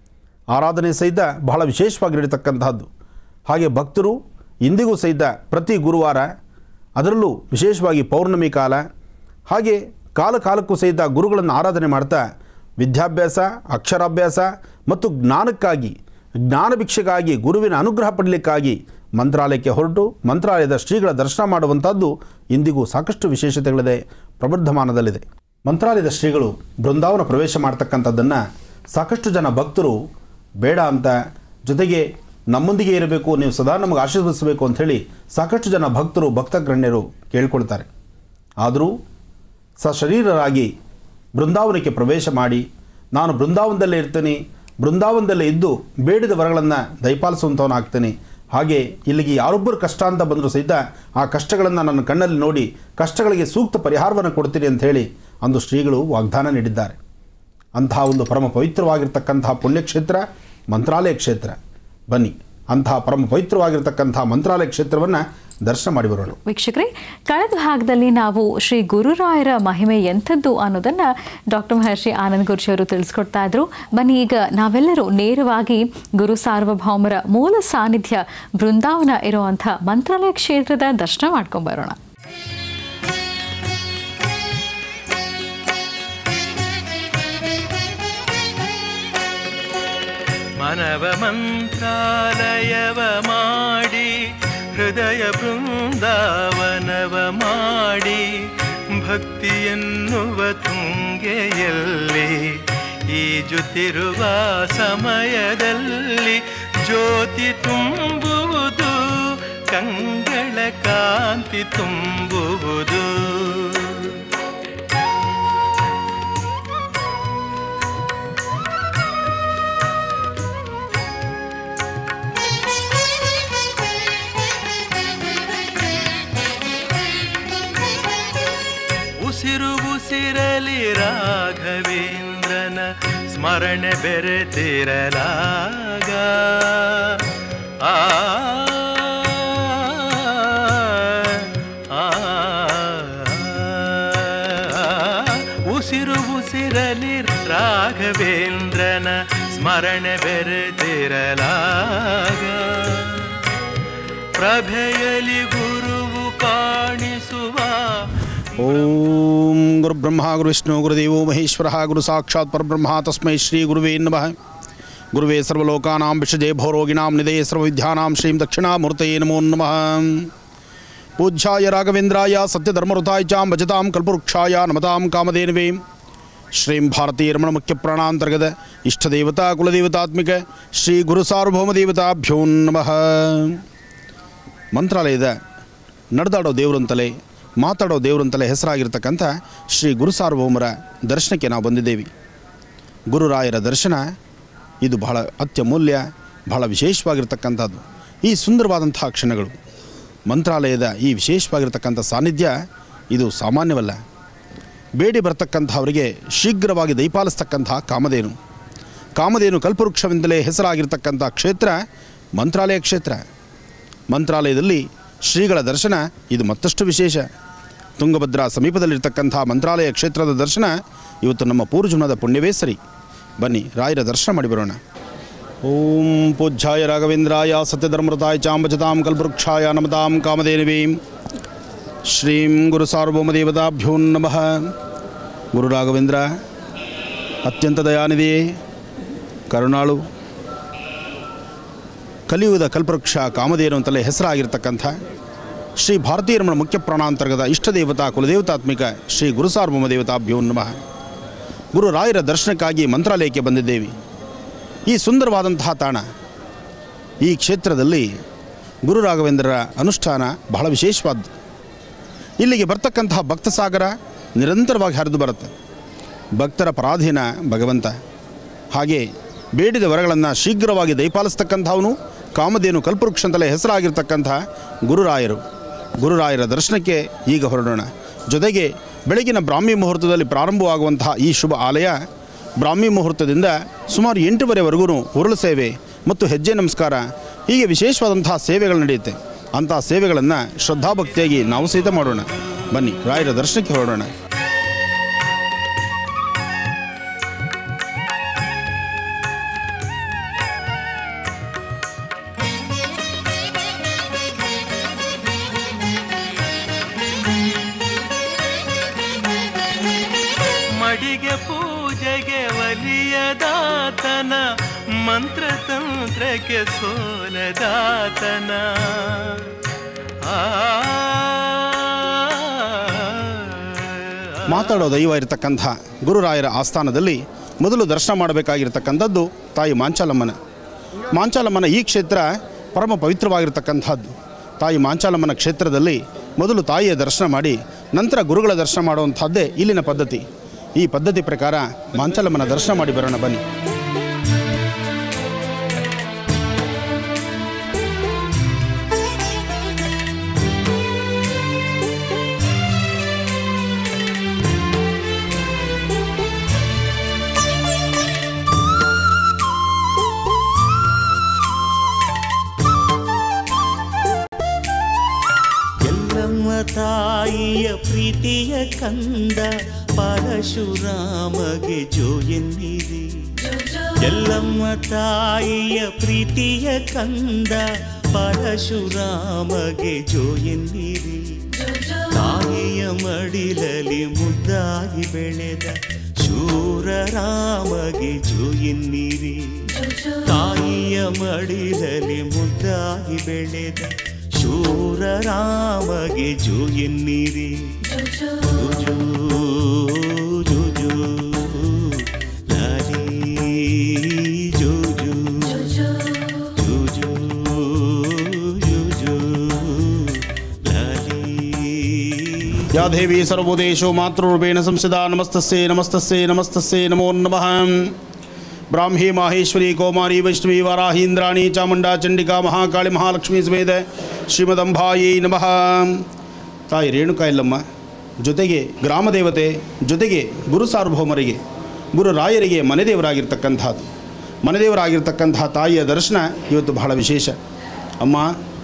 B: ಆರಾಧನೆ ಸಹಿತ ಬಹಳ ವಿಶೇಷವಾಗಿ ನಡೀತಕ್ಕಂತಹದ್ದು. ಹಾಗೆ ಭಕ್ತರು ಇಂದಿಗೂ ಸಹಿತ ಪ್ರತಿ ಗುರುವಾರ, ಅದರಲ್ಲೂ ವಿಶೇಷವಾಗಿ ಪೌರ್ಣಮಿ ಕಾಲ, ಹಾಗೆ ಕಾಲಕ್ಕೂ ಸಹಿತ ಗುರುಗಳನ್ನು ಆರಾಧನೆ ಮಾಡ್ತಾ ವಿದ್ಯಾಭ್ಯಾಸ, ಅಕ್ಷರಾಭ್ಯಾಸ ಮತ್ತು ಜ್ಞಾನಕ್ಕಾಗಿ, ಜ್ಞಾನ ಭಿಕ್ಷೆಗಾಗಿ, ಗುರುವಿನ ಅನುಗ್ರಹ ಪಡಲಿಕ್ಕಾಗಿ ಮಂತ್ರಾಲಯಕ್ಕೆ ಹೊರಟು ಮಂತ್ರಾಲಯದ ಶ್ರೀಗಳ ದರ್ಶನ ಮಾಡುವಂಥದ್ದು ಇಂದಿಗೂ ಸಾಕಷ್ಟು ವಿಶೇಷತೆಗಳಿದೆ, ಪ್ರವರ್ಧಮಾನದಲ್ಲಿದೆ. ಮಂತ್ರಾಲಯದ ಶ್ರೀಗಳು ಬೃಂದಾವನ ಪ್ರವೇಶ ಮಾಡ್ತಕ್ಕಂಥದ್ದನ್ನು ಸಾಕಷ್ಟು ಜನ ಭಕ್ತರು ಬೇಡ ಅಂತ, ಜೊತೆಗೆ ನಮ್ಮೊಂದಿಗೆ ಇರಬೇಕು, ನೀವು ಸದಾ ನಮಗೆ ಆಶೀರ್ವದಿಸಬೇಕು ಅಂಥೇಳಿ ಸಾಕಷ್ಟು ಜನ ಭಕ್ತರು, ಭಕ್ತಗಣ್ಯರು ಕೇಳ್ಕೊಳ್ತಾರೆ. ಆದರೂ ಸಶರೀರರಾಗಿ ಬೃಂದಾವನಕ್ಕೆ ಪ್ರವೇಶ ಮಾಡಿ, ನಾನು ಬೃಂದಾವನದಲ್ಲೇ ಇರ್ತೀನಿ, ಬೃಂದಾವನದಲ್ಲೇ ಇದ್ದು ಬೇಡಿದ ವರಗಳನ್ನು ದಯಪಾಲಿಸುವಂಥವನಾಗ್ತೀನಿ, ಹಾಗೆ ಇಲ್ಲಿಗೆ ಯಾರೊಬ್ಬರು ಕಷ್ಟ ಅಂತ ಬಂದರೂ ಸಹಿತ ಆ ಕಷ್ಟಗಳನ್ನು ನನ್ನ ಕಣ್ಣಲ್ಲಿ ನೋಡಿ ಕಷ್ಟಗಳಿಗೆ ಸೂಕ್ತ ಪರಿಹಾರವನ್ನು ಕೊಡ್ತೀನಿ ಅಂಥೇಳಿ ಅಂದು ಶ್ರೀಗಳು ವಾಗ್ದಾನ ನೀಡಿದ್ದಾರೆ. ಅಂತಹ ಒಂದು ಪರಮ ಪವಿತ್ರವಾಗಿರ್ತಕ್ಕಂತಹ ಪುಣ್ಯಕ್ಷೇತ್ರ ಮಂತ್ರಾಲಯ ಕ್ಷೇತ್ರ. ಬನ್ನಿ, ಅಂತಹ ಪರಮ ಪವಿತ್ರವಾಗಿರ್ತಕ್ಕಂಥ ಮಂತ್ರಾಲಯ ಕ್ಷೇತ್ರವನ್ನು ದರ್ಶನ ಮಾಡಿ ಬರೋಣ.
A: ವೀಕ್ಷಕರೇ, ಕಳೆದ ಭಾಗದಲ್ಲಿ ನಾವು ಶ್ರೀ ಗುರುರಾಯರ ಮಹಿಮೆ ಎಂಥದ್ದು ಅನ್ನೋದನ್ನು ಡಾಕ್ಟರ್ ಮಹರ್ಷಿ ಆನಂದ್ ಗುರುಜಿಯವರು ತಿಳಿಸ್ಕೊಡ್ತಾ ಇದ್ರು. ಬನ್ನಿ, ಈಗ ನಾವೆಲ್ಲರೂ ನೇರವಾಗಿ ಗುರು ಸಾರ್ವಭೌಮರ ಮೂಲ ಸಾನ್ನಿಧ್ಯ ಬೃಂದಾವನ ಇರುವಂಥ ಮಂತ್ರಾಲಯ ಕ್ಷೇತ್ರದ ದರ್ಶನ ಮಾಡ್ಕೊಂಡ್ಬರೋಣ.
C: ಮನವ ಮಂತ್ರಾಲಯವ ಮಾಡಿ, ಹೃದಯ ಬೃಂದಾವನವ ಮಾಡಿ, ಭಕ್ತಿ ಎನ್ನುವ ತುಂಗೆಯಲ್ಲಿ ಈಜುತ್ತಿರುವ ಸಮಯದಲ್ಲಿ ಜ್ಯೋತಿ ತುಂಬುವುದು, ಕಂಗಳ ಕಾಂತಿ ತುಂಬುವುದು. ಉಸಿರಲಿ ರಾಘವೇಂದ್ರನ ಸ್ಮರಣೆ ಬೆರೆತಿರಲಾಗ, ಉಸಿರಲಿ ರಾಘವೇಂದ್ರನ ಸ್ಮರಣೆ ಬೆರೆತಿರಲಾಗ, ಪ್ರಭೆಯಲಿ ಗುರುವು ಕಾಣಿಸುವ.
B: ಓಂ ಗುರು ಬ್ರಹ್ಮ ಗುರು ವಿಷ್ಣು ಗುರುದೇವೋ ಮಹೇಶ್ವರ ಗುರು ಸಾಕ್ಷಾತ್ ಪರಬ್ರಹ್ಮ ತಸ್ಮೈ ಶ್ರೀ ಗುರುವೇ ನಮಃ. ಗುರುವೇ ಸರ್ವಲೋಕಾನಾಂ ವಿಷಜೇ ಭೋರೋಗಿಣಾಂ ನಿಧಯೇ ಸರ್ವವಿದ್ಯಾನಾಂ ಶ್ರೀಂ ದಕ್ಷಿಣಾಮೂರ್ತಯೇ ನಮೋ ನಮಃ. ಪೂಜ್ಯಾಯ ರಾಘವೇಂದ್ರಾಯ ಸತ್ಯಧರ್ಮಋತಾಯ ಚ ಭಜತಾಂ ಕಲ್ಪವೃಕ್ಷಾಯ ನಮತಾಂ ಕಾಮಧೇನವೇ. ಶ್ರೀಂ ಭಾರತೀಯ ರಮಣ ಮುಖ್ಯ ಪ್ರಾಣಾಂತರ್ಗತ ಇಷ್ಟದೇವತಾ ಕುಲದೇವತಾತ್ಮಿಕ ಶ್ರೀ ಗುರು ಸಾರ್ವಭೌಮ ದೇವತಾಭ್ಯೋ ನಮಃ. ಮಂತ್ರಾಲಯದ ನಡೆದಾಡೋ ದೇವರಂತಲೇ, ಮಾತಾಡೋ ದೇವರಂತಲೇ ಹೆಸರಾಗಿರ್ತಕ್ಕಂಥ ಶ್ರೀ ಗುರು ಸಾರ್ವಭೌಮರ ದರ್ಶನಕ್ಕೆ ನಾವು ಬಂದಿದ್ದೇವೆ. ಗುರುರಾಯರ ದರ್ಶನ ಇದು ಬಹಳ ಅತ್ಯಮೂಲ್ಯ, ಬಹಳ ವಿಶೇಷವಾಗಿರ್ತಕ್ಕಂಥದ್ದು. ಈ ಸುಂದರವಾದಂತಹ ಕ್ಷಣಗಳು, ಮಂತ್ರಾಲಯದ ಈ ವಿಶೇಷವಾಗಿರ್ತಕ್ಕಂಥ ಸಾನ್ನಿಧ್ಯ ಇದು ಸಾಮಾನ್ಯವಲ್ಲ. ಬೇಡಿ ಬರ್ತಕ್ಕಂಥವರಿಗೆ ಶೀಘ್ರವಾಗಿ ದಯಪಾಲಿಸ್ತಕ್ಕಂಥ ಕಾಮಧೇನು ಕಲ್ಪವೃಕ್ಷವೆಂದಲೇ ಹೆಸರಾಗಿರ್ತಕ್ಕಂಥ ಕ್ಷೇತ್ರ ಮಂತ್ರಾಲಯ ಕ್ಷೇತ್ರ. ಮಂತ್ರಾಲಯದಲ್ಲಿ ಶ್ರೀಗಳ ದರ್ಶನ ಇದು ಮತ್ತಷ್ಟು ವಿಶೇಷ. ತುಂಗಭದ್ರಾ ಸಮೀಪದಲ್ಲಿರ್ತಕ್ಕಂಥ ಮಂತ್ರಾಲಯ ಕ್ಷೇತ್ರದ ದರ್ಶನ ಇವತ್ತು ನಮ್ಮ ಪೂರ್ವಜನ್ಮದ ಪುಣ್ಯವೇ ಸರಿ. ಬನ್ನಿ, ರಾಯರ ದರ್ಶನ ಮಾಡಿ ಬರೋಣ. ಓಂ ಪೂಜ್ಯಾಯ ರಾಘವೇಂದ್ರಾಯ ಸತ್ಯಧರ್ಮೃತಾಯ ಚಾಂಬಜತಾಂ ಕಲ್ಪವೃಕ್ಷಾಯ ನಮತಾಂ ಕಾಮಧೇನವೇ. ಶ್ರೀಂ ಗುರು ಸಾರ್ವಭೌಮ ದೇವತಾಭ್ಯೋ ನಮಃ. ಗುರು ರಾಘವೇಂದ್ರ ಅತ್ಯಂತ ದಯಾನಿಧಿಯೇ, ಕರುಣಾಳು, ಕಲಿಯುಗದ ಕಲ್ಪವೃಕ್ಷ ಕಾಮಧೇನು ಅಂತಲೇ ಹೆಸರಾಗಿರ್ತಕ್ಕಂಥ ಶ್ರೀ ಭಾರತೀಯ ರಮಣ ಮುಖ್ಯ ಪ್ರಾಣಾಂತರ್ಗತ ಇಷ್ಟದೇವತಾ ಕುಲದೇವತಾತ್ಮಿಕ ಶ್ರೀ ಗುರು ಸಾರ್ವಭೌಮ ದೇವತಾಭ್ಯೋ ನಮಃ. ಗುರು ರಾಯರ ದರ್ಶನಕ್ಕಾಗಿ ಮಂತ್ರಾಲಯಕ್ಕೆ ಬಂದಿದ್ದೇವೆ. ಈ ಸುಂದರವಾದಂತಹ ತಾಣ, ಈ ಕ್ಷೇತ್ರದಲ್ಲಿ ಗುರು ರಾಘವೇಂದ್ರರ ಅನುಷ್ಠಾನ ಬಹಳ ವಿಶೇಷವಾದ್ದು. ಇಲ್ಲಿಗೆ ಬರ್ತಕ್ಕಂತಹ ಭಕ್ತ ಸಾಗರ ನಿರಂತರವಾಗಿ ಹರಿದು ಬರುತ್ತೆ. ಭಕ್ತರ ಪರಾಧೀನ ಭಗವಂತ. ಹಾಗೆ ಬೇಡಿದ ವರಗಳನ್ನು ಶೀಘ್ರವಾಗಿ ದಯಪಾಲಿಸ್ತಕ್ಕಂಥವನು ಕಾಮಧೇನು ಕಲ್ಪವೃಕ್ಷ ಅಂತಲೇ ಹೆಸರಾಗಿರ್ತಕ್ಕಂಥ ಗುರುರಾಯರ ದರ್ಶನಕ್ಕೆ ಈಗ ಹೊರಡೋಣ. ಜೊತೆಗೆ ಬೆಳಗಿನ ಬ್ರಾಹ್ಮಿ ಮುಹೂರ್ತದಲ್ಲಿ ಪ್ರಾರಂಭವಾಗುವಂತಹ ಈ ಶುಭ ಆಲಯ ಬ್ರಾಹ್ಮಿ ಮುಹೂರ್ತದಿಂದ ಸುಮಾರು 8:30ವರೆಗೂ ಉರುಳು ಸೇವೆ ಮತ್ತು ಹೆಜ್ಜೆ ನಮಸ್ಕಾರ ಹೀಗೆ ವಿಶೇಷವಾದಂತಹ ಸೇವೆಗಳು ನಡೆಯುತ್ತೆ. ಅಂತಹ ಸೇವೆಗಳನ್ನು ಶ್ರದ್ಧಾಭಕ್ತಿಯಾಗಿ ನಾವು ಸಹಿತ ಮಾಡೋಣ. ಬನ್ನಿ, ರಾಯರ ದರ್ಶನಕ್ಕೆ ಹೊರಡೋಣ.
C: ಮಂತ್ರತಂತ್ರಕ್ಕೆ ಸೋಲದಾತನ
B: ಮಾತಾಡೋ ದೈವ ಇರತಕ್ಕಂಥ ಗುರುರಾಯರ ಆಸ್ಥಾನದಲ್ಲಿ ಮೊದಲು ದರ್ಶನ ಮಾಡಬೇಕಾಗಿರ್ತಕ್ಕಂಥದ್ದು ತಾಯಿ ಮಾಂಚಾಲಮ್ಮನ ಈ ಕ್ಷೇತ್ರ ಪರಮ ಪವಿತ್ರವಾಗಿರ್ತಕ್ಕಂಥದ್ದು. ತಾಯಿ ಮಾಂಚಾಲಮ್ಮನ ಕ್ಷೇತ್ರದಲ್ಲಿ ಮೊದಲು ತಾಯಿಯ ದರ್ಶನ ಮಾಡಿ ನಂತರ ಗುರುಗಳ ದರ್ಶನ ಮಾಡುವಂಥದ್ದೇ ಇಲ್ಲಿನ ಪದ್ಧತಿ. ಈ ಪದ್ಧತಿ ಪ್ರಕಾರ ಮಾಂಚಾಲಮ್ಮನ ದರ್ಶನ ಮಾಡಿ ಬರೋಣ ಬನ್ನಿ.
D: ತಾಯಿಯ ಪ್ರೀತಿಯ ಕಂದ ಪರಶುರಾಮಗೆ ಜೋ ಎನ್ನಿರಿ. ಎಲ್ಲಮ್ಮ ತಾಯಿಯ ಪ್ರೀತಿಯ ಕಂದ ಪರಶುರಾಮಗೆ ಜೋ ಎನ್ನಿರಿ. ತಾಯಿಯ ಮಡಿಲಲ್ಲಿ ಮುದ್ದಾಗಿ ಬೆಳೆದ ಶೂರರಾಮಗೆ ಜೋ ಎನ್ನಿರಿ. ತಾಯಿಯ ಮಡಿಲಲ್ಲಿ ಮುದ್ದಾಗಿ ಬೆಳೆದ ಶೂರರಾಮಗೆ ಜೋ ಎನ್ನಿರಿ. ಜೋ ಜೋ ಜೋ ಲಾಲಿ ಜೋ ಜೋ ಜೋ ಜೋ ಜೋ ಲಾಲಿ.
B: ಯಾ ದೇವಿ ಸರ್ವೋದೇಶೋ ಮಾತೃರೂಪೇಣ ಸಂಸ್ಥಿತಾ ನಮಸ್ತಸ್ಯೈ ನಮಸ್ತಸ್ಯೈ ನಮಸ್ತಸ್ಯೈ ನಮೋ ನಮಃ. ಬ್ರಾಹ್ಮಿ ಮಾಹೇಶ್ವರಿ ಕೌಮಾರಿ ವೈಷ್ಣವಿ ವಾರಾಹಿ ಇಂದ್ರಾಣಿ ಚಾಮುಂಡಾ ಚಂಡಿಕಾ ಮಹಾಕಾಳಿ ಮಹಾಲಕ್ಷ್ಮೀ ಸಮೇತ ಶ್ರೀಮದಂಬಾಯೈ ನಮಃ. ತಾಯಿ ರೇಣುಕಾ ಯಲ್ಲಮ್ಮ ಜೊತೆಗೆ ಗ್ರಾಮದೇವತೆ ಜೊತೆಗೆ ಗುರು ಸಾರ್ವಭೌಮರಿಗೆ ಗುರುರಾಯರಿಗೆ ಮನೆದೇವರಾಗಿರ್ತಕ್ಕಂತಹ ತಾಯಿಯ ದರ್ಶನ ಇವತ್ತು ಬಹಳ ವಿಶೇಷ. ಅಮ್ಮ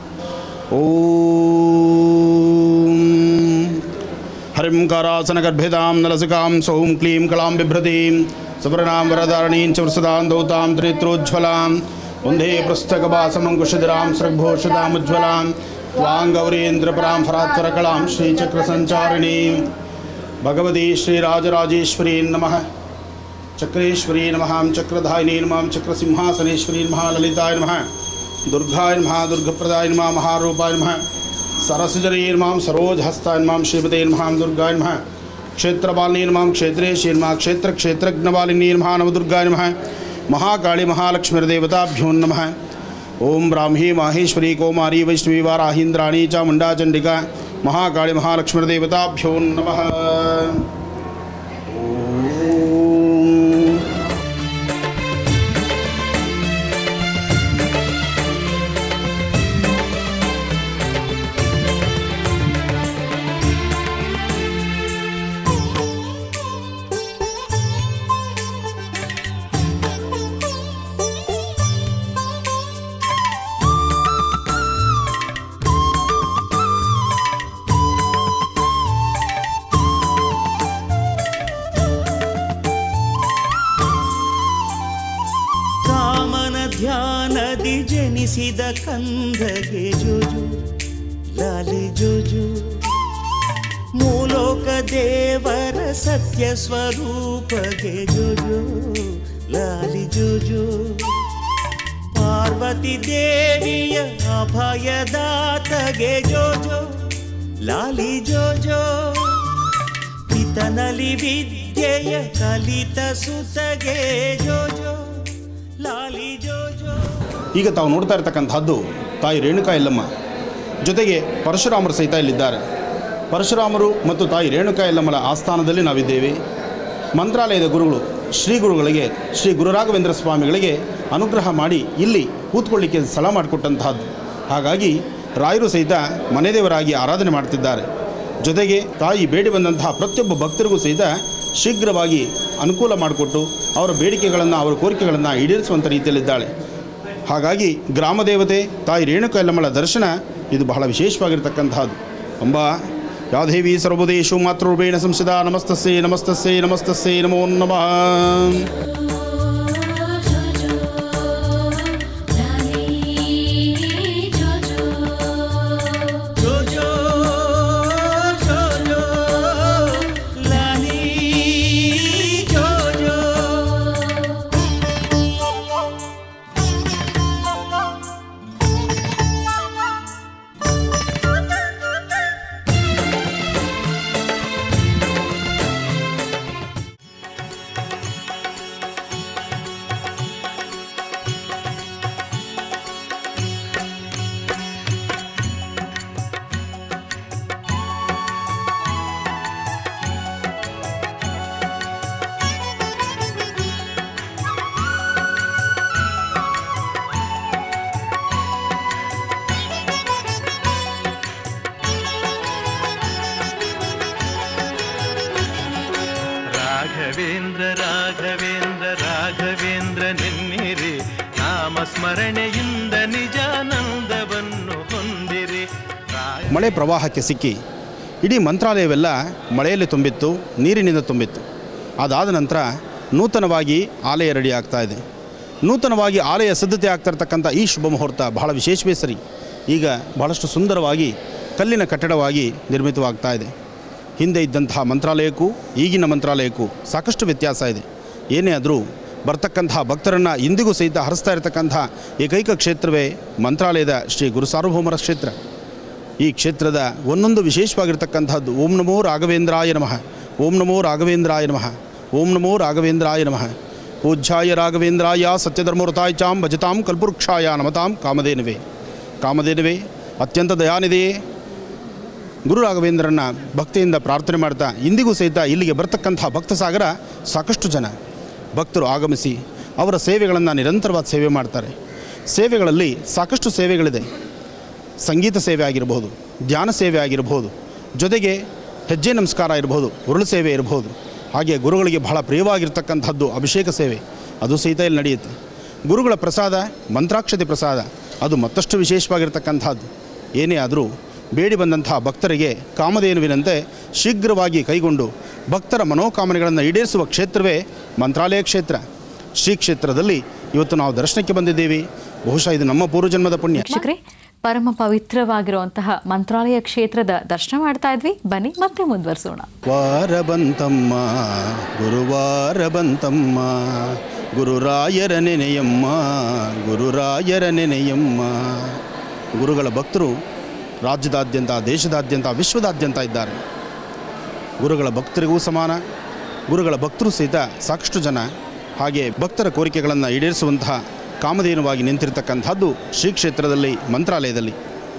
B: ಓಂ ಹರಿಂಕಾರಾಸನ ಗರ್ಭಿತಾಂ ನಲಸಿಕಾಂ ಸೌಂ ಕ್ಲೀಂ ಕಲಾಂ ಬಿಭ್ರತೀಂ ಸುಬ್ರನಾಂ ವರದಾರಣೀಂ ಚ ವೃಸದಾಂ ದೌತಾಂ ತ್ರಿತ್ರೋಜ್ವಲಾಂ ಒಂದೇ ಪುಸ್ತಕಭಾಸಮಂಕುಶಿರಾಂ ಸೃಗ್ಭೂಷಿತಾಮುಜ್ವಲಾಂ ವಾಂಗೌರೀಂದ್ರಪರಾಂ ಫರಾತ್ವರಕಳಾಂ ಶ್ರೀಚಕ್ರಸಂಚಾರಿಣೀಂ ಭಗವತಿ ಶ್ರೀರಾಜರಾಜೇಶ್ವರೀ ನಮಃ. ಚಕ್ರೇಶ್ವರೀ ನಮಃ. ಚಕ್ರಧಾಯಿನಿ ನಮಃ. ಚಕ್ರಸಿಂಹಾಸನೇಶ್ವರೀ ನಮಃ. ಲಲಿತಾಯ ನಮಃ. ದುರ್ಗಾಯ ನಮಃ. ದುರ್ಗಪ್ರದಾಯ ನಮಃ. ಮಹಾರೂಪಾಯ ನಮಃ. ಸರಸಜರೀ ನಮಃ. ಸರೋಜಹಸ್ತಾಯ ನಮಃ. ಶ್ರೀಮತೇ ನಮಃ. ದುರ್ಗಾಯ ನಮಃ. ಕ್ಷೇತ್ರಪಾಲಿನಿ ನಮಃ. ಕ್ಷೇತ್ರೇಶಿ ನಮಃ. ಕ್ಷೇತ್ರಜ್ಞಪಾಲಿನಿ ನಮಃ. ನವದುರ್ಗಾಯ ನಮಃ. ಮಹಾಕಾಳಿ ಮಹಾಲಕ್ಷ್ಮೀರ್ದೇವತಾಭ್ಯೋ ನಮಃ. ಓಂ ಬ್ರಾಹ್ಮಿ ಮಾಹೇಶ್ವರಿ ಕೌಮಾರಿ ವೈಷ್ಣವಿ ವಾರಾಹಿ ಇಂದ್ರಾಣಿ ಚಾಮುಂಡಾ ಚಂಡಿಕಾ ಮಹಾಕಾಳಿ ಮಹಾಲಕ್ಷ್ಮೀರ್ದೇವತಾಭ್ಯೋ ನಮಃ.
D: ಧ್ಯಾನದಿ ಜನಿಸಿದ ಕಂದಗೆ ಜೋಜು ಲಾಲಿ ಜೋಜು. ಮೂಲೋಕ ದೇವರ ಸತ್ಯ ಸ್ವರೂಪಗೆ ಜೋಜು ಲಾಲಿ ಜೋಜು. ಪಾರ್ವತಿ ದೇವಿಯ ಅಭಯದಾತಗೆ ಜೋಜೋ ಲಾಲಿ ಜೋಜೋ. ಪಿತನಲಿ ವಿದ್ಯೆಯ ಕಲಿತ ಸುತಗೆ ಜೋಜೋ ಲಾಲಿ ಜೋಜೋ.
B: ಈಗ ತಾವು ನೋಡ್ತಾ ಇರ್ತಕ್ಕಂಥದ್ದು ತಾಯಿ ರೇಣುಕಾ ಯಲ್ಲಮ್ಮ ಜೊತೆಗೆ ಪರಶುರಾಮರು ಸಹಿತ ಇಲ್ಲಿದ್ದಾರೆ. ಪರಶುರಾಮರು ಮತ್ತು ತಾಯಿ ರೇಣುಕಾ ಯಲ್ಲಮ್ಮನ ಆಸ್ಥಾನದಲ್ಲಿ ನಾವಿದ್ದೇವೆ. ಮಂತ್ರಾಲಯದ ಗುರುಗಳು ಶ್ರೀ ಗುರುಗಳಿಗೆ ಶ್ರೀ ಗುರುರಾಘವೇಂದ್ರ ಸ್ವಾಮಿಗಳಿಗೆ ಅನುಗ್ರಹ ಮಾಡಿ ಇಲ್ಲಿ ಕೂತ್ಕೊಳ್ಳಿಕ್ಕೆ ಸ್ಥಳ ಮಾಡಿಕೊಟ್ಟಂತಹದ್ದು. ಹಾಗಾಗಿ ರಾಯರು ಸಹಿತ ಮನೆದೇವರಾಗಿ ಆರಾಧನೆ ಮಾಡ್ತಿದ್ದಾರೆ. ಜೊತೆಗೆ ತಾಯಿ ಬೇಡಿ ಬಂದಂತಹ ಪ್ರತಿಯೊಬ್ಬ ಭಕ್ತರಿಗೂ ಸಹಿತ ಶೀಘ್ರವಾಗಿ ಅನುಕೂಲ ಮಾಡಿಕೊಟ್ಟು ಅವರ ಬೇಡಿಕೆಗಳನ್ನು ಅವರ ಕೋರಿಕೆಗಳನ್ನು ಈಡೇರಿಸುವಂಥ ರೀತಿಯಲ್ಲಿದ್ದಾಳೆ. ಹಾಗಾಗಿ ಗ್ರಾಮದೇವತೆ ತಾಯಿ ರೇಣುಕಾ ಯಲ್ಲಮ್ಮಳ ದರ್ಶನ ಇದು ಬಹಳ ವಿಶೇಷವಾಗಿರ್ತಕ್ಕಂಥದ್ದು. ಅಂಬಾ ಯಾದೇವಿ ಸರ್ವದೇಶು ಮಾತೃರೂಪೇಣ ಸಂಸ್ಥಿತಾ ನಮಸ್ತಸ್ಯೈ ನಮಸ್ತಸ್ಯೈ ನಮಸ್ತಸ್ಯೈ ನಮೋ ನಮಃ.
C: ರಾಘವೇಂದ್ರ ರಾಘವೇಂದ್ರ ರಾಘವೇಂದ್ರ ನೆನ್ನಿರಿ, ನಾಮಸ್ಮರಣೆಯಿಂದ ನಿಜಾನಂದವನ್ನು ಹೊಂದಿರಿ.
B: ಮಳೆ ಪ್ರವಾಹಕ್ಕೆ ಸಿಕ್ಕಿ ಇಡೀ ಮಂತ್ರಾಲಯವೆಲ್ಲ ಮಳೆಯಲ್ಲಿ ತುಂಬಿತ್ತು, ನೀರಿನಿಂದ ತುಂಬಿತ್ತು. ಅದಾದ ನಂತರ ನೂತನವಾಗಿ ಆಲಯ ರೆಡಿ ಆಗ್ತಾ ಇದೆ. ನೂತನವಾಗಿ ಆಲಯ ಸಿದ್ಧತೆ ಆಗ್ತಿರ್ತಕ್ಕಂಥ ಈ ಶುಭ ಮುಹೂರ್ತ ಬಹಳ ವಿಶೇಷವೇ ಸರಿ. ಈಗ ಬಹಳಷ್ಟು ಸುಂದರವಾಗಿ ಕಲ್ಲಿನ ಕಟ್ಟಡವಾಗಿ ನಿರ್ಮಿತವಾಗ್ತಾ ಇದೆ. ಹಿಂದೆ ಇದ್ದಂತಹ ಮಂತ್ರಾಲಯಕ್ಕೂ ಈಗಿನ ಮಂತ್ರಾಲಯಕ್ಕೂ ಸಾಕಷ್ಟು ವ್ಯತ್ಯಾಸ ಇದೆ. ಏನೇ ಆದರೂ ಬರ್ತಕ್ಕಂತಹ ಭಕ್ತರನ್ನು ಇಂದಿಗೂ ಸಹಿತ ಹರಿಸ್ತಾ ಇರತಕ್ಕಂಥ ಏಕೈಕ ಕ್ಷೇತ್ರವೇ ಮಂತ್ರಾಲಯದ ಶ್ರೀ ಗುರು ಸಾರ್ವಭೌಮರ ಕ್ಷೇತ್ರ. ಈ ಕ್ಷೇತ್ರದ ಒಂದೊಂದು ವಿಶೇಷವಾಗಿರ್ತಕ್ಕಂಥದ್ದು ಓಂ ನಮೋ ರಾಘವೇಂದ್ರಾಯ ನಮಃ, ಓಂ ನಮೋ ರಾಘವೇಂದ್ರಾಯ ನಮಃ, ಓಂ ನಮೋ ರಾಘವೇಂದ್ರಾಯ ನಮಃ. ಪೂಜ್ಯಾಯ ರಾಘವೇಂದ್ರಾಯ ಸತ್ಯಧರ್ಮವೃತಾಯ ಚಾಂ ಭಜತಾಂ ಕಲ್ಪವೃಕ್ಷಾಯ ನಮತಾಂ ಕಾಮಧೇನವೇ. ಕಾಮಧೇನವೇ ಅತ್ಯಂತ ದಯಾನಿದೆಯೇ. ಗುರು ರಾಘವೇಂದ್ರನ್ನ ಭಕ್ತಿಯಿಂದ ಪ್ರಾರ್ಥನೆ ಮಾಡ್ತಾ ಇಂದಿಗೂ ಸಹಿತ ಇಲ್ಲಿಗೆ ಬರ್ತಕ್ಕಂಥ ಭಕ್ತ ಸಾಗರ ಸಾಕಷ್ಟು ಜನ ಭಕ್ತರು ಆಗಮಿಸಿ ಅವರ ಸೇವೆಗಳನ್ನು ನಿರಂತರವಾದ ಸೇವೆ ಮಾಡ್ತಾರೆ. ಸೇವೆಗಳಲ್ಲಿ ಸಾಕಷ್ಟು ಸೇವೆಗಳಿದೆ. ಸಂಗೀತ ಸೇವೆ ಆಗಿರಬಹುದು, ಧ್ಯಾನ ಸೇವೆ ಆಗಿರಬಹುದು, ಜೊತೆಗೆ ಹೆಜ್ಜೆ ನಮಸ್ಕಾರ ಇರಬಹುದು, ಉರುಳು ಸೇವೆ ಇರಬಹುದು. ಹಾಗೆ ಗುರುಗಳಿಗೆ ಬಹಳ ಪ್ರಿಯವಾಗಿರ್ತಕ್ಕಂಥದ್ದು ಅಭಿಷೇಕ ಸೇವೆ, ಅದು ಸಹಿತ ಇಲ್ಲಿ ನಡೆಯುತ್ತೆ. ಗುರುಗಳ ಪ್ರಸಾದ ಮಂತ್ರಾಕ್ಷತೆ ಪ್ರಸಾದ ಅದು ಮತ್ತಷ್ಟು ವಿಶೇಷವಾಗಿರ್ತಕ್ಕಂಥದ್ದು. ಏನೇ ಆದರೂ ಬೇಡಿ ಬಂದಂಥ ಭಕ್ತರಿಗೆ ಕಾಮಧೇನುವಿನಂತೆ ಶೀಘ್ರವಾಗಿ ಕೈಗೊಂಡು ಭಕ್ತರ ಮನೋಕಾಮನೆಗಳನ್ನು ಈಡೇರಿಸುವ ಕ್ಷೇತ್ರವೇ ಮಂತ್ರಾಲಯ ಕ್ಷೇತ್ರ. ಶ್ರೀ ಕ್ಷೇತ್ರದಲ್ಲಿ ಇವತ್ತು ನಾವು ದರ್ಶನಕ್ಕೆ ಬಂದಿದ್ದೇವೆ. ಬಹುಶಃ ಇದು ನಮ್ಮ ಪೂರ್ವಜನ್ಮದ ಪುಣ್ಯ.
A: ಪರಮ ಪವಿತ್ರವಾಗಿರುವಂತಹ ಮಂತ್ರಾಲಯ ಕ್ಷೇತ್ರದ ದರ್ಶನ ಮಾಡ್ತಾ ಇದ್ವಿ. ಬನ್ನಿ ಮತ್ತೆ ಮುಂದುವರಿಸೋಣ.
B: ವಾರ ಬಂತಮ್ಮ ಗುರುವಾರ ಬಂತಮ್ಮ, ಗುರುರಾಯರ ನೆನೆಯಮ್ಮ, ಗುರುರಾಯರ ನೆನೆಯಮ್ಮ. ಗುರುಗಳ ಭಕ್ತರು ರಾಜ್ಯದಾದ್ಯಂತ, ದೇಶದಾದ್ಯಂತ, ವಿಶ್ವದಾದ್ಯಂತ ಇದ್ದಾರೆ. ಗುರುಗಳ ಭಕ್ತರಿಗೂ ಸಮಾನ, ಗುರುಗಳ ಭಕ್ತರು ಸಹಿತ ಸಾಕಷ್ಟು ಜನ. ಹಾಗೆ ಭಕ್ತರ ಕೋರಿಕೆಗಳನ್ನು ಈಡೇರಿಸುವಂತಹ ಕಾಮಧೇನುವಾಗಿ ನಿಂತಿರತಕ್ಕಂಥದ್ದು ಶ್ರೀ ಕ್ಷೇತ್ರದಲ್ಲಿ ಮಂತ್ರಾಲಯದಲ್ಲಿ.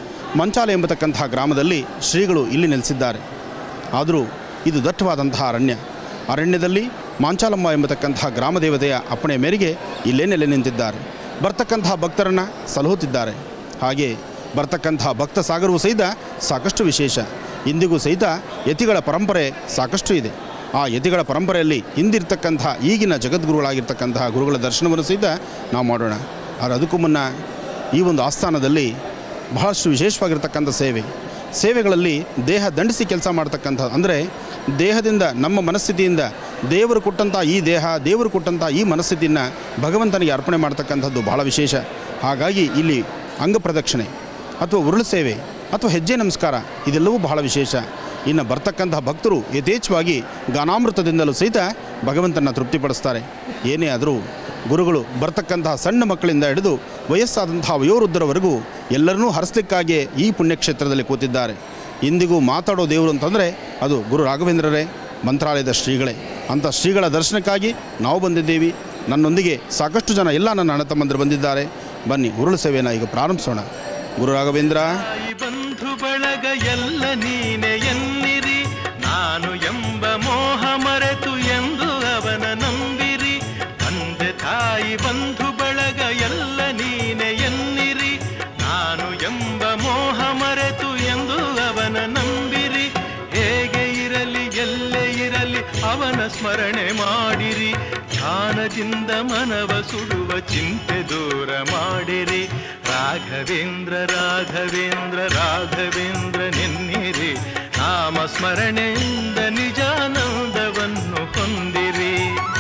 B: ಮಂಚಾಲ ಎಂಬತಕ್ಕಂತಹ ಗ್ರಾಮದಲ್ಲಿ ಶ್ರೀಗಳು ಇಲ್ಲಿ ನೆಲೆಸಿದ್ದಾರೆ. ಆದರೂ ಇದು ದಟ್ಟವಾದಂತಹ ಅರಣ್ಯ. ಅರಣ್ಯದಲ್ಲಿ ಮಾಂಚಾಲಮ್ಮ ಎಂಬತಕ್ಕಂತಹ ಗ್ರಾಮ ದೇವತೆಯ ಅಪ್ಪಣೆ ಮೇರೆಗೆ ಇಲ್ಲೇ ನೆಲೆ ನಿಂತಿದ್ದಾರೆ. ಬರ್ತಕ್ಕಂತಹ ಭಕ್ತರನ್ನು ಸಲಹುತ್ತಿದ್ದಾರೆ. ಹಾಗೆ ಬರ್ತಕ್ಕಂತಹ ಭಕ್ತ ಸಾಗರವೂ ಸಹಿತ ಸಾಕಷ್ಟು ವಿಶೇಷ. ಇಂದಿಗೂ ಸಹಿತ ಯತಿಗಳ ಪರಂಪರೆ ಸಾಕಷ್ಟು ಇದೆ. ಆ ಯತಿಗಳ ಪರಂಪರೆಯಲ್ಲಿ ಹಿಂದಿರ್ತಕ್ಕಂಥ ಈಗಿನ ಜಗದ್ಗುರುಗಳಾಗಿರ್ತಕ್ಕಂತಹ ಗುರುಗಳ ದರ್ಶನವನ್ನು ಸಹಿತ ನಾವು ಮಾಡೋಣ. ಆದರೆ ಅದಕ್ಕೂ ಮುನ್ನ ಈ ಒಂದು ಆಸ್ಥಾನದಲ್ಲಿ ಬಹಳಷ್ಟು ವಿಶೇಷವಾಗಿರ್ತಕ್ಕಂಥ ಸೇವೆಗಳಲ್ಲಿ ದೇಹ ದಂಡಿಸಿ ಕೆಲಸ ಮಾಡ್ತಕ್ಕಂಥ, ಅಂದರೆ ದೇಹದಿಂದ ನಮ್ಮ ಮನಸ್ಥಿತಿಯಿಂದ ದೇವರು ಕೊಟ್ಟಂಥ ಈ ದೇಹ, ದೇವರು ಕೊಟ್ಟಂಥ ಈ ಮನಸ್ಥಿತಿಯನ್ನು ಭಗವಂತನಿಗೆ ಅರ್ಪಣೆ ಮಾಡ್ತಕ್ಕಂಥದ್ದು ಬಹಳ ವಿಶೇಷ. ಹಾಗಾಗಿ ಇಲ್ಲಿ ಅಂಗ ಪ್ರದಕ್ಷಿಣೆ ಅಥವಾ ಉರುಳು ಸೇವೆ ಅಥವಾ ಹೆಜ್ಜೆ ನಮಸ್ಕಾರ ಇದೆಲ್ಲವೂ ಬಹಳ ವಿಶೇಷ. ಇನ್ನು ಬರ್ತಕ್ಕಂತಹ ಭಕ್ತರು ಯಥೇಚ್ಛವಾಗಿ ಗಾನಾಮೃತದಿಂದಲೂ ಸಹಿತ ಭಗವಂತನ ತೃಪ್ತಿಪಡಿಸ್ತಾರೆ. ಏನೇ ಆದರೂ ಗುರುಗಳು ಬರ್ತಕ್ಕಂತಹ ಸಣ್ಣ ಮಕ್ಕಳಿಂದ ಹಿಡಿದು ವಯಸ್ಸಾದಂತಹ ವಯೋವೃದ್ಧರವರೆಗೂ ಎಲ್ಲರನ್ನೂ ಹರಿಸಲಿಕ್ಕಾಗಿಯೇ ಈ ಪುಣ್ಯಕ್ಷೇತ್ರದಲ್ಲಿ ಕೂತಿದ್ದಾರೆ. ಇಂದಿಗೂ ಮಾತಾಡೋ ದೇವರು ಅಂತಂದರೆ ಅದು ಗುರು ರಾಘವೇಂದ್ರರೇ, ಮಂತ್ರಾಲಯದ ಶ್ರೀಗಳೇ. ಅಂಥ ಶ್ರೀಗಳ ದರ್ಶನಕ್ಕಾಗಿ ನಾವು ಬಂದಿದ್ದೇವೆ. ನನ್ನೊಂದಿಗೆ ಸಾಕಷ್ಟು ಜನ ಎಲ್ಲ ನನ್ನ ಅಣ್ಣ ತಮ್ಮಂದರು ಬಂದಿದ್ದಾರೆ. ಬನ್ನಿ ಉರುಳು ಸೇವೆಯನ್ನು ಈಗ ಪ್ರಾರಂಭಿಸೋಣ. ಗುರು ರಾಘವೇಂದ್ರ.
C: ಬಂಧು ಬಳಗ ಎಲ್ಲ ನೀನೆ ಎನ್ನಿರಿ, ನಾನು ಎಂಬ ಮೋಹ ಮರೆತು ಎಂದು ಅವನ ನಂಬಿರಿ. ತಂದೆ ತಾಯಿ ಬಂಧು ಬಳಗ ಎಲ್ಲ ನೀನೆ ಎನ್ನಿರಿ, ನಾನು ಎಂಬ ಮೋಹ ಮರೆತು ಎಂದು ಅವನ ನಂಬಿರಿ. ಹೇಗೆ ಇರಲಿ ಎಲ್ಲೇ ಇರಲಿ ಅವನ ಸ್ಮರಣೆ ಮಾಡಿರಿ, ಧ್ಯಾನದಿಂದ ಮನವ ಸುಡುವ ಚಿಂತೆ ದೂರ ಮಾಡಿರಿ. ರಾಘವೇಂದ್ರ ರಾಘವೇಂದ್ರ ರಾಘವೇಂದ್ರ ನೆನ್ನಿರಿ, ನಾಮ ಸ್ಮರಣೆಯಿಂದ ನಿಜಾನಂದವನ್ನು ಹೊಂದಿರಿ.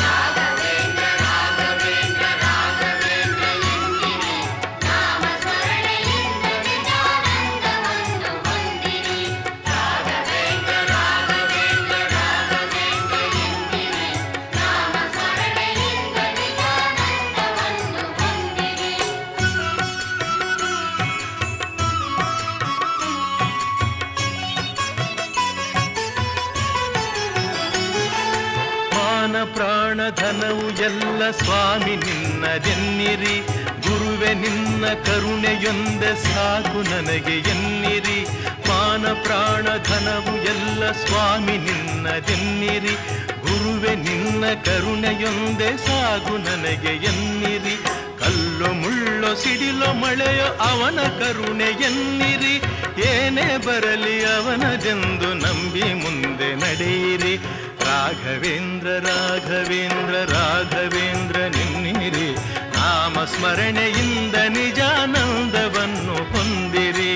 C: ಪ್ರಾಣ ಧನವು ಎಲ್ಲ ಸ್ವಾಮಿ ನಿನ್ನದೆನ್ನಿರಿ, ಗುರುವೆ ನಿನ್ನ ಕರುಣೆಯೊಂದೆ ಸಾಕು ನನಗೆ ಎನ್ನಿರಿ. ಮಾನ ಪ್ರಾಣ ಧನವು ಎಲ್ಲ ಸ್ವಾಮಿ ನಿನ್ನದೆನ್ನಿರಿ, ಗುರುವೆ ನಿನ್ನ ಕರುಣೆಯೊಂದೆ ಸಾಕು ನನಗೆ ಎನ್ನಿರಿ. ಕಲ್ಲು ಮುಳ್ಳೋ ಸಿಡಿಲೋ ಮಳೆಯೋ ಅವನ ಕರುಣೆ ಎನ್ನಿರಿ, ಏನೇ ಬರಲಿ ಅವನದೆಂದು ನಂಬಿ ಮುಂದೆ ನಡೆಯಿರಿ. ರಾಘವೇಂದ್ರ ರಾಘವೇಂದ್ರ ರಾಘವೇಂದ್ರ ನಿನ್ನಿರಿ, ನಾಮಸ್ಮರಣೆಯಿಂದ ನಿಜಾನಂದವನ್ನು ಹೊಂದಿರಿ.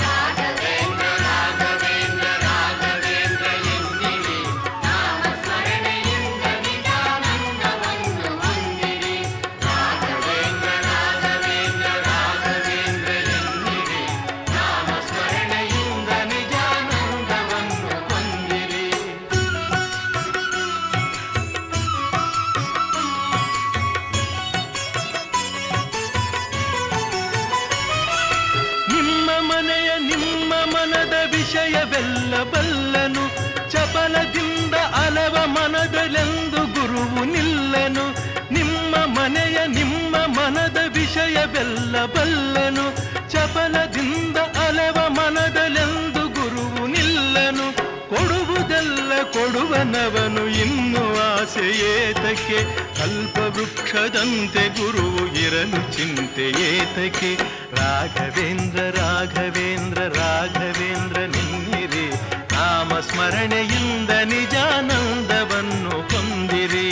C: ವಿಷಯವೆಲ್ಲ ಬಲ್ಲನು, ಚಪಲದಿಂದ ಅಲವ ಮನದಲೆಂದು ಗುರುವು ನಿಲ್ಲನು. ನಿಮ್ಮ ಮನೆಯ ನಿಮ್ಮ ಮನದ ವಿಷಯವೆಲ್ಲ ಬಲ್ಲನು, ಚಪಲದಿಂದ ಅಲವ ಮನದಲೆಂದು ಗುರುವು ನಿಲ್ಲನು. ಕೊಡುವುದೆಲ್ಲ ಕೊಡುವನವನು ಇನ್ನು ಆಸೆ ಏತಕ್ಕೆ, ಕಲ್ಪವೃಕ್ಷದಂತೆ ಗುರುವು ಇರಲು ಚಿಂತೆ ಏತಕ್ಕೆ. ರಾಘವೇಂದ್ರ ರಾಘವೇಂದ್ರ ರಾಘವೇಂದ್ರ ನಿನ್ನಿರಿ, ನಾಮಸ್ಮರಣೆಯಿಂದ ನಿಜಾನಂದವನ್ನು ಹೊಂದಿರಿ.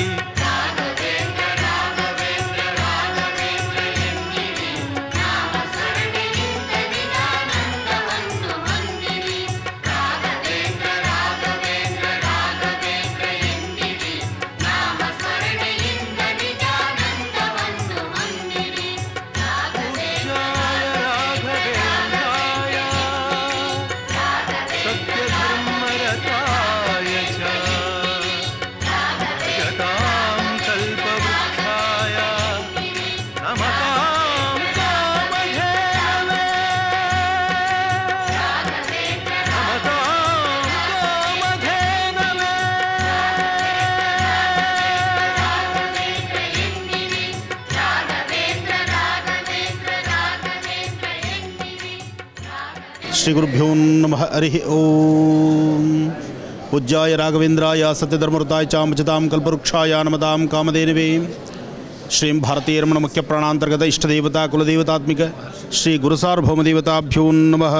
B: ಶ್ರೀ ಗುರುಭ್ಯೋ ನಮಃ. ಹರಿ ಓಂ. ಪೂಜ್ಯಾಯ ರಾಘವೇಂದ್ರಾಯ ಸತ್ಯಧರ್ಮೃತಾಯ ಚಾಮಚತಾಂ ಕಲ್ಪವೃಕ್ಷಾಯ ನಮತಾಂ ಕಾಮಧೇನವೇ. ಶ್ರೀ ಭಾರತೀಯರಮಣ ಮುಖ್ಯ ಪ್ರಾಣಾಂತರ್ಗತ ಇಷ್ಟದೇವತಾ ಕುಲದೇವತಾತ್ಮಿಕ ಶ್ರೀ ಗುರುಸಾರ್ವಭೌಮದೇವತಾಭ್ಯೋ ನಮಃ.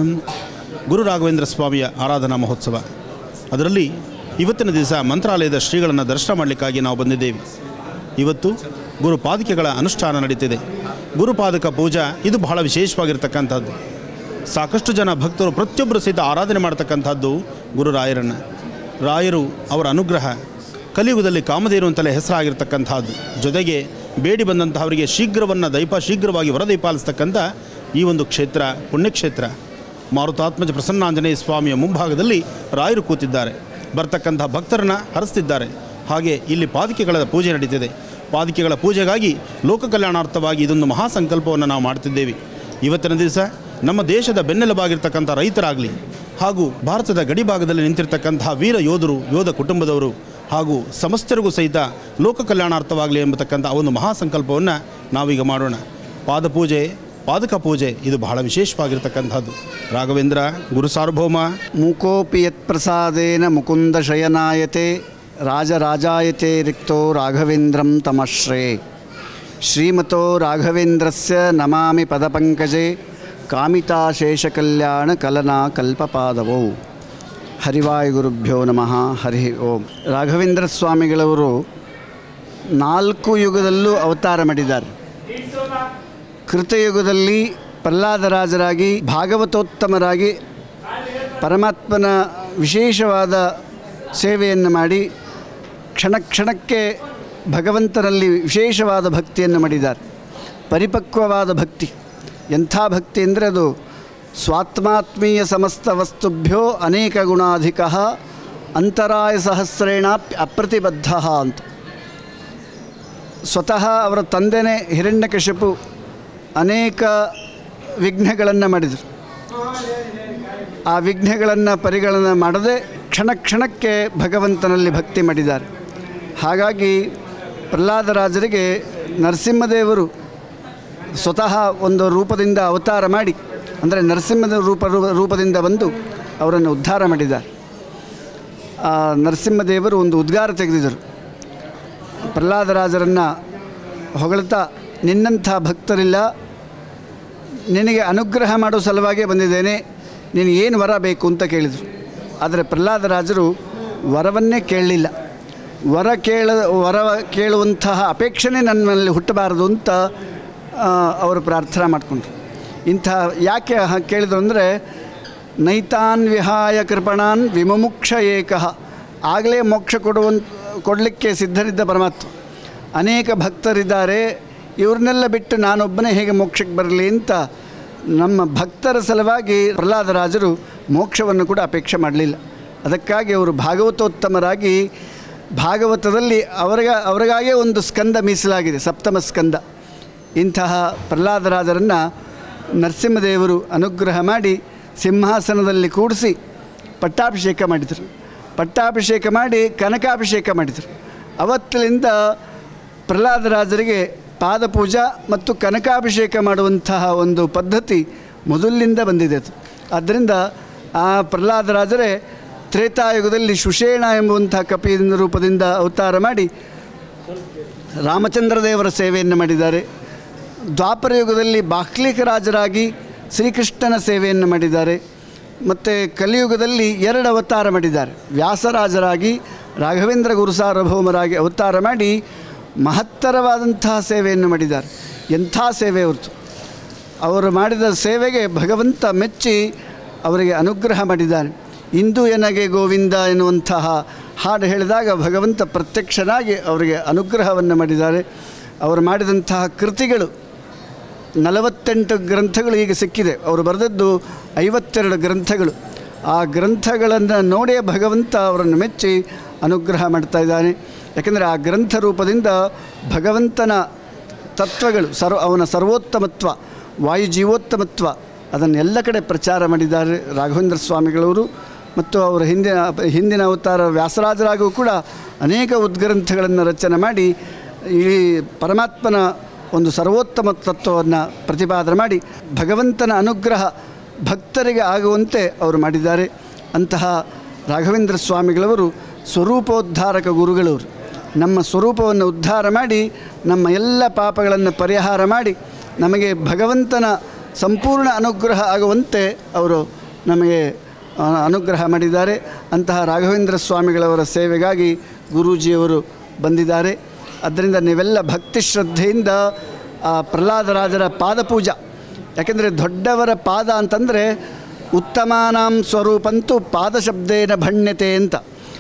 B: ಗುರು ರಾಘವೇಂದ್ರ ಸ್ವಾಮಿಯ ಆರಾಧನಾ ಮಹೋತ್ಸವ, ಅದರಲ್ಲಿ ಇವತ್ತಿನ ದಿವಸ ಮಂತ್ರಾಲಯದ ಶ್ರೀಗಳನ್ನು ದರ್ಶನ ಮಾಡಲಿಕ್ಕಾಗಿ ನಾವು ಬಂದಿದ್ದೇವೆ. ಇವತ್ತು ಗುರುಪಾದಿಕೆಗಳ ಅನುಷ್ಠಾನ ನಡೀತಿದೆ. ಗುರುಪಾದಕ ಪೂಜಾ ಇದು ಬಹಳ ವಿಶೇಷವಾಗಿರ್ತಕ್ಕಂಥದ್ದು. ಸಾಕಷ್ಟು ಜನ ಭಕ್ತರು ಪ್ರತಿಯೊಬ್ಬರು ಸಹಿತ ಆರಾಧನೆ ಮಾಡ್ತಕ್ಕಂಥದ್ದು ಗುರುರಾಯರನ್ನು. ರಾಯರು ಅವರ ಅನುಗ್ರಹ ಕಲಿಯುಗದಲ್ಲಿ ಕಾಮಧೇನು ಅಂತಲೇ ಹೆಸರಾಗಿರ್ತಕ್ಕಂಥದ್ದು. ಜೊತೆಗೆ ಬೇಡಿ ಬಂದಂತಹವರಿಗೆ ಶೀಘ್ರವಾಗಿ ವರದೀಪಾಲಿಸ್ತಕ್ಕಂಥ ಈ ಒಂದು ಕ್ಷೇತ್ರ ಪುಣ್ಯಕ್ಷೇತ್ರ. ಮಾರುತಾತ್ಮಜ ಪ್ರಸನ್ನಾಂಜನೇಯ ಸ್ವಾಮಿಯ ಮುಂಭಾಗದಲ್ಲಿ ರಾಯರು ಕೂತಿದ್ದಾರೆ. ಬರ್ತಕ್ಕಂಥ ಭಕ್ತರನ್ನು ಹರಿಸ್ತಿದ್ದಾರೆ. ಹಾಗೆ ಇಲ್ಲಿ ಪಾದಿಕೆಗಳ ಪೂಜೆ ನಡೀತಿದೆ. ಪಾದಿಕೆಗಳ ಪೂಜೆಗಾಗಿ ಲೋಕ ಕಲ್ಯಾಣಾರ್ಥವಾಗಿ ಇದೊಂದು ಮಹಾಸಂಕಲ್ಪವನ್ನು ನಾವು ಮಾಡ್ತಿದ್ದೇವೆ. ಇವತ್ತಿನ ದಿವಸ ನಮ್ಮ ದೇಶದ ಬೆನ್ನೆಲುಬಾಗಿರ್ತಕ್ಕಂಥ ರೈತರಾಗಲಿ, ಹಾಗೂ ಭಾರತದ ಗಡಿ ಭಾಗದಲ್ಲಿ ನಿಂತಿರ್ತಕ್ಕಂತಹ ವೀರ ಯೋಧ ಕುಟುಂಬದವರು ಹಾಗೂ ಸಮಸ್ತರಿಗೂ ಸಹಿತ ಲೋಕ ಕಲ್ಯಾಣಾರ್ಥವಾಗಲಿ ಎಂಬತಕ್ಕಂಥ ಒಂದು ಮಹಾಸಂಕಲ್ಪವನ್ನು ನಾವೀಗ ಮಾಡೋಣ. ಪಾದಪೂಜೆ, ಪಾದಕ ಪೂಜೆ ಇದು ಬಹಳ ವಿಶೇಷವಾಗಿರ್ತಕ್ಕಂಥದ್ದು. ರಾಘವೇಂದ್ರ ಗುರು ಸಾರ್ವಭೌಮ.
E: ಮೂಕೋಪಿ ಯತ್ಪ್ರಸಾದೇನ ಮುಕುಂದ ಶಯನಾಯತೆ ರಾಜರಾಜಾಯತೆ ರಿಕ್ತೋ ರಾಘವೇಂದ್ರಂ ತಮಶ್ರೇ. ಶ್ರೀಮತೋ ರಾಘವೇಂದ್ರಸ್ಯ ನಮಾಮಿ ಪದಪಂಕಜೆ ಕಾಮಿತಾಶೇಷಕಲ್ಯಾಣ ಕಲನಾ ಕಲ್ಪಪಾದವೋ. ಹರಿವಾಯು ಗುರುಭ್ಯೋ ನಮಃ. ಹರಿ ಓಂ. ರಾಘವೇಂದ್ರ ಸ್ವಾಮಿಗಳವರು 4 ಯುಗದಲ್ಲೂ ಅವತಾರ ಮಾಡಿದ್ದಾರೆ. ಕೃತಯುಗದಲ್ಲಿ ಪ್ರಹ್ಲಾದರಾಜರಾಗಿ ಭಾಗವತೋತ್ತಮರಾಗಿ ಪರಮಾತ್ಮನ ವಿಶೇಷವಾದ ಸೇವೆಯನ್ನು ಮಾಡಿ ಕ್ಷಣ ಕ್ಷಣಕ್ಕೆ ಭಗವಂತನಲ್ಲಿ ವಿಶೇಷವಾದ ಭಕ್ತಿಯನ್ನು ಮಾಡಿದ್ದಾರೆ. ಪರಿಪಕ್ವವಾದ ಭಕ್ತಿ. ಎಂಥ ಭಕ್ತಿ ಅಂದರೆ ಅದು ಸ್ವಾತ್ಮಾತ್ಮೀಯ ಸಮಸ್ತ ವಸ್ತುಭ್ಯೋ ಅನೇಕ ಗುಣಾಧಿಕ ಅಂತರಾಯ ಸಹಸ್ರೇಣ ಅಪ್ರತಿಬದ್ಧ ಅಂತ. ಸ್ವತಃ ಅವರ ತಂದೆನೇ ಹಿರಣ್ಯಕಶಿಪು ಅನೇಕ ವಿಘ್ನಗಳನ್ನು ಮಾಡಿದರು. ಆ ವಿಘ್ನಗಳನ್ನು ಪರಿಗಣನೆ ಮಾಡದೆ ಕ್ಷಣ ಕ್ಷಣಕ್ಕೆ ಭಗವಂತನಲ್ಲಿ ಭಕ್ತಿ ಮಾಡಿದ್ದಾರೆ. ಹಾಗಾಗಿ ಪ್ರಹ್ಲಾದರಾಜರಿಗೆ ನರಸಿಂಹದೇವರು ಸ್ವತಃ ಒಂದು ರೂಪದಿಂದ ಅವತಾರ ಮಾಡಿ, ಅಂದರೆ ನರಸಿಂಹದ ರೂಪದಿಂದ ಬಂದು ಅವರನ್ನು ಉದ್ಧಾರ ಮಾಡಿದ್ದಾರೆ. ಆ ನರಸಿಂಹದೇವರು ಒಂದು ಉದ್ಗಾರ ತೆಗೆದಿದ್ದರು. ಪ್ರಹ್ಲಾದರಾಜರನ್ನು ಹೊಗಳ್ತಾ, ನಿನ್ನಂಥ ಭಕ್ತರಿಲ್ಲ, ನಿನಗೆ ಅನುಗ್ರಹ ಮಾಡೋ ಸಲುವಾಗೇ ಬಂದಿದ್ದೇನೆ, ನಿನಗೇನು ವರ ಬೇಕು ಅಂತ ಕೇಳಿದರು. ಆದರೆ ಪ್ರಹ್ಲಾದರಾಜರು ವರವನ್ನೇ ಕೇಳಲಿಲ್ಲ. ವರ ಕೇಳುವಂತಹ ಅಪೇಕ್ಷೆನೇ ನನ್ನಲ್ಲಿ ಹುಟ್ಟಬಾರದು ಅಂತ ಅವರು ಪ್ರಾರ್ಥನೆ ಮಾಡಿಕೊಂಡ್ರು. ಇಂತಹ ಯಾಕೆ ಕೇಳಿದ್ರು ಅಂದರೆ, ನೈತಾನ್ ವಿಹಾಯ ಕೃಪಣಾನ್ ವಿಮುಕ್ಷ ಏಕಃ, ಆಗಲೇ ಮೋಕ್ಷ ಕೊಡಲಿಕ್ಕೆ ಸಿದ್ಧರಿದ್ದ ಪರಮಾತ್ಮ. ಅನೇಕ ಭಕ್ತರಿದ್ದಾರೆ, ಇವ್ರನ್ನೆಲ್ಲ ಬಿಟ್ಟು ನಾನೊಬ್ಬನೇ ಹೇಗೆ ಮೋಕ್ಷಕ್ಕೆ ಬರಲಿ ಅಂತ ನಮ್ಮ ಭಕ್ತರ ಸಲುವಾಗಿ ಪ್ರಹ್ಲಾದರಾಜರು ಮೋಕ್ಷವನ್ನು ಕೂಡ ಅಪೇಕ್ಷೆ ಮಾಡಲಿಲ್ಲ. ಅದಕ್ಕಾಗಿ ಅವರು ಭಾಗವತೋತ್ತಮರಾಗಿ ಭಾಗವತದಲ್ಲಿ ಅವರಿಗಾಗೇ ಒಂದು ಸ್ಕಂದ ಮೀಸಲಾಗಿದೆ, ಸಪ್ತಮ ಸ್ಕಂದ. ಇಂತಹ ಪ್ರಹ್ಲಾದರಾಜರನ್ನು ನರಸಿಂಹದೇವರು ಅನುಗ್ರಹ ಮಾಡಿ ಸಿಂಹಾಸನದಲ್ಲಿ ಕೂಡಿಸಿ ಪಟ್ಟಾಭಿಷೇಕ ಮಾಡಿದರು. ಪಟ್ಟಾಭಿಷೇಕ ಮಾಡಿ ಕನಕಾಭಿಷೇಕ ಮಾಡಿದರು. ಅವತ್ತಿನಿಂದ ಪ್ರಹ್ಲಾದರಾಜರಿಗೆ ಪಾದಪೂಜಾ ಮತ್ತು ಕನಕಾಭಿಷೇಕ ಮಾಡುವಂತಹ ಒಂದು ಪದ್ಧತಿ ಮೊದಲಿನಿಂದ ಬಂದಿದೆ. ಆದ್ದರಿಂದ ಆ ಪ್ರಹ್ಲಾದರಾಜರೇ ತ್ರೇತಾಯುಗದಲ್ಲಿ ಸುಷೇಣ ಎಂಬುವಂಥ ಕಪಿಯ ರೂಪದಿಂದ ಅವತಾರ ಮಾಡಿ ರಾಮಚಂದ್ರ ದೇವರ ಸೇವೆಯನ್ನು ಮಾಡಿದ್ದಾರೆ. ದ್ವಾಪರ ಯುಗದಲ್ಲಿ ಬಾಹ್ಲಿಕ ರಾಜರಾಗಿ ಶ್ರೀಕೃಷ್ಣನ ಸೇವೆಯನ್ನು ಮಾಡಿದ್ದಾರೆ. ಮತ್ತು ಕಲಿಯುಗದಲ್ಲಿ 2 ಅವತಾರ ಮಾಡಿದ್ದಾರೆ. ವ್ಯಾಸರಾಜರಾಗಿ ರಾಘವೇಂದ್ರ ಗುರು ಸಾರ್ವಭೌಮರಾಗಿ ಅವತಾರ ಮಾಡಿ ಮಹತ್ತರವಾದಂತಹ ಸೇವೆಯನ್ನು ಮಾಡಿದ್ದಾರೆ. ಎಂಥ ಸೇವೆ ಅವ್ರದ್ದು! ಅವರು ಮಾಡಿದ ಸೇವೆಗೆ ಭಗವಂತ ಮೆಚ್ಚಿ ಅವರಿಗೆ ಅನುಗ್ರಹ ಮಾಡಿದ್ದಾನೆ. ಇಂದು ಎನಗೆ ಗೋವಿಂದ ಎನ್ನುವಂತಹ ಹಾಡು ಹೇಳಿದಾಗ ಭಗವಂತ ಪ್ರತ್ಯಕ್ಷನಾಗಿ ಅವರಿಗೆ ಅನುಗ್ರಹವನ್ನು ಮಾಡಿದ್ದಾರೆ. ಅವರು ಮಾಡಿದಂತಹ ಕೃತಿಗಳು 48 ಗ್ರಂಥಗಳು ಈಗ ಸಿಕ್ಕಿದೆ. ಅವರು ಬರೆದದ್ದು 52 ಗ್ರಂಥಗಳು. ಆ ಗ್ರಂಥಗಳನ್ನು ನೋಡೇ ಭಗವಂತ ಅವರನ್ನು ಮೆಚ್ಚಿ ಅನುಗ್ರಹ ಮಾಡ್ತಾ ಇದ್ದಾನೆ. ಯಾಕೆಂದರೆ ಆ ಗ್ರಂಥ ರೂಪದಿಂದ ಭಗವಂತನ ತತ್ವಗಳು ಅವನ ಸರ್ವೋತ್ತಮತ್ವ, ವಾಯುಜೀವೋತ್ತಮತ್ವ ಅದನ್ನೆಲ್ಲ ಕಡೆ ಪ್ರಚಾರ ಮಾಡಿದ್ದಾರೆ ರಾಘವೇಂದ್ರ ಸ್ವಾಮಿಗಳವರು. ಮತ್ತು ಅವರ ಹಿಂದಿನ ಅವತಾರ ವ್ಯಾಸರಾಜರಾಗೂ ಕೂಡ ಅನೇಕ ಉದ್ಗ್ರಂಥಗಳನ್ನು ರಚನೆ ಮಾಡಿ ಈ ಪರಮಾತ್ಮನ ಒಂದು ಸರ್ವೋತ್ತಮ ತತ್ವವನ್ನು ಪ್ರತಿಪಾದನೆ ಮಾಡಿ ಭಗವಂತನ ಅನುಗ್ರಹ ಭಕ್ತರಿಗೆ ಆಗುವಂತೆ ಅವರು ಮಾಡಿದ್ದಾರೆ. ಅಂತಹ ರಾಘವೇಂದ್ರ ಸ್ವಾಮಿಗಳವರು ಸ್ವರೂಪೋದ್ಧಾರಕ ಗುರುಗಳವರು. ನಮ್ಮ ಸ್ವರೂಪವನ್ನು ಉದ್ಧಾರ ಮಾಡಿ ನಮ್ಮ ಎಲ್ಲ ಪಾಪಗಳನ್ನು ಪರಿಹಾರ ಮಾಡಿ ನಮಗೆ ಭಗವಂತನ ಸಂಪೂರ್ಣ ಅನುಗ್ರಹ ಆಗುವಂತೆ ಅವರು ನಮಗೆ ಅನುಗ್ರಹ ಮಾಡಿದ್ದಾರೆ. ಅಂತಹ ರಾಘವೇಂದ್ರ ಸ್ವಾಮಿಗಳವರ ಸೇವೆಗಾಗಿ ಗುರೂಜಿಯವರು ಬಂದಿದ್ದಾರೆ. ಆದ್ದರಿಂದ ನೀವೆಲ್ಲ ಭಕ್ತಿ ಶ್ರದ್ಧೆಯಿಂದ ಆ ಪ್ರಹ್ಲಾದರಾಜರ ಪಾದಪೂಜಾ, ಯಾಕೆಂದರೆ ದೊಡ್ಡವರ ಪಾದ ಅಂತಂದರೆ ಉತ್ತಮಾನಾಂ ಸ್ವರೂಪಂತೂ ಪಾದಶಬ್ದೇನ ಭಣ್ಯತೆ ಅಂತ.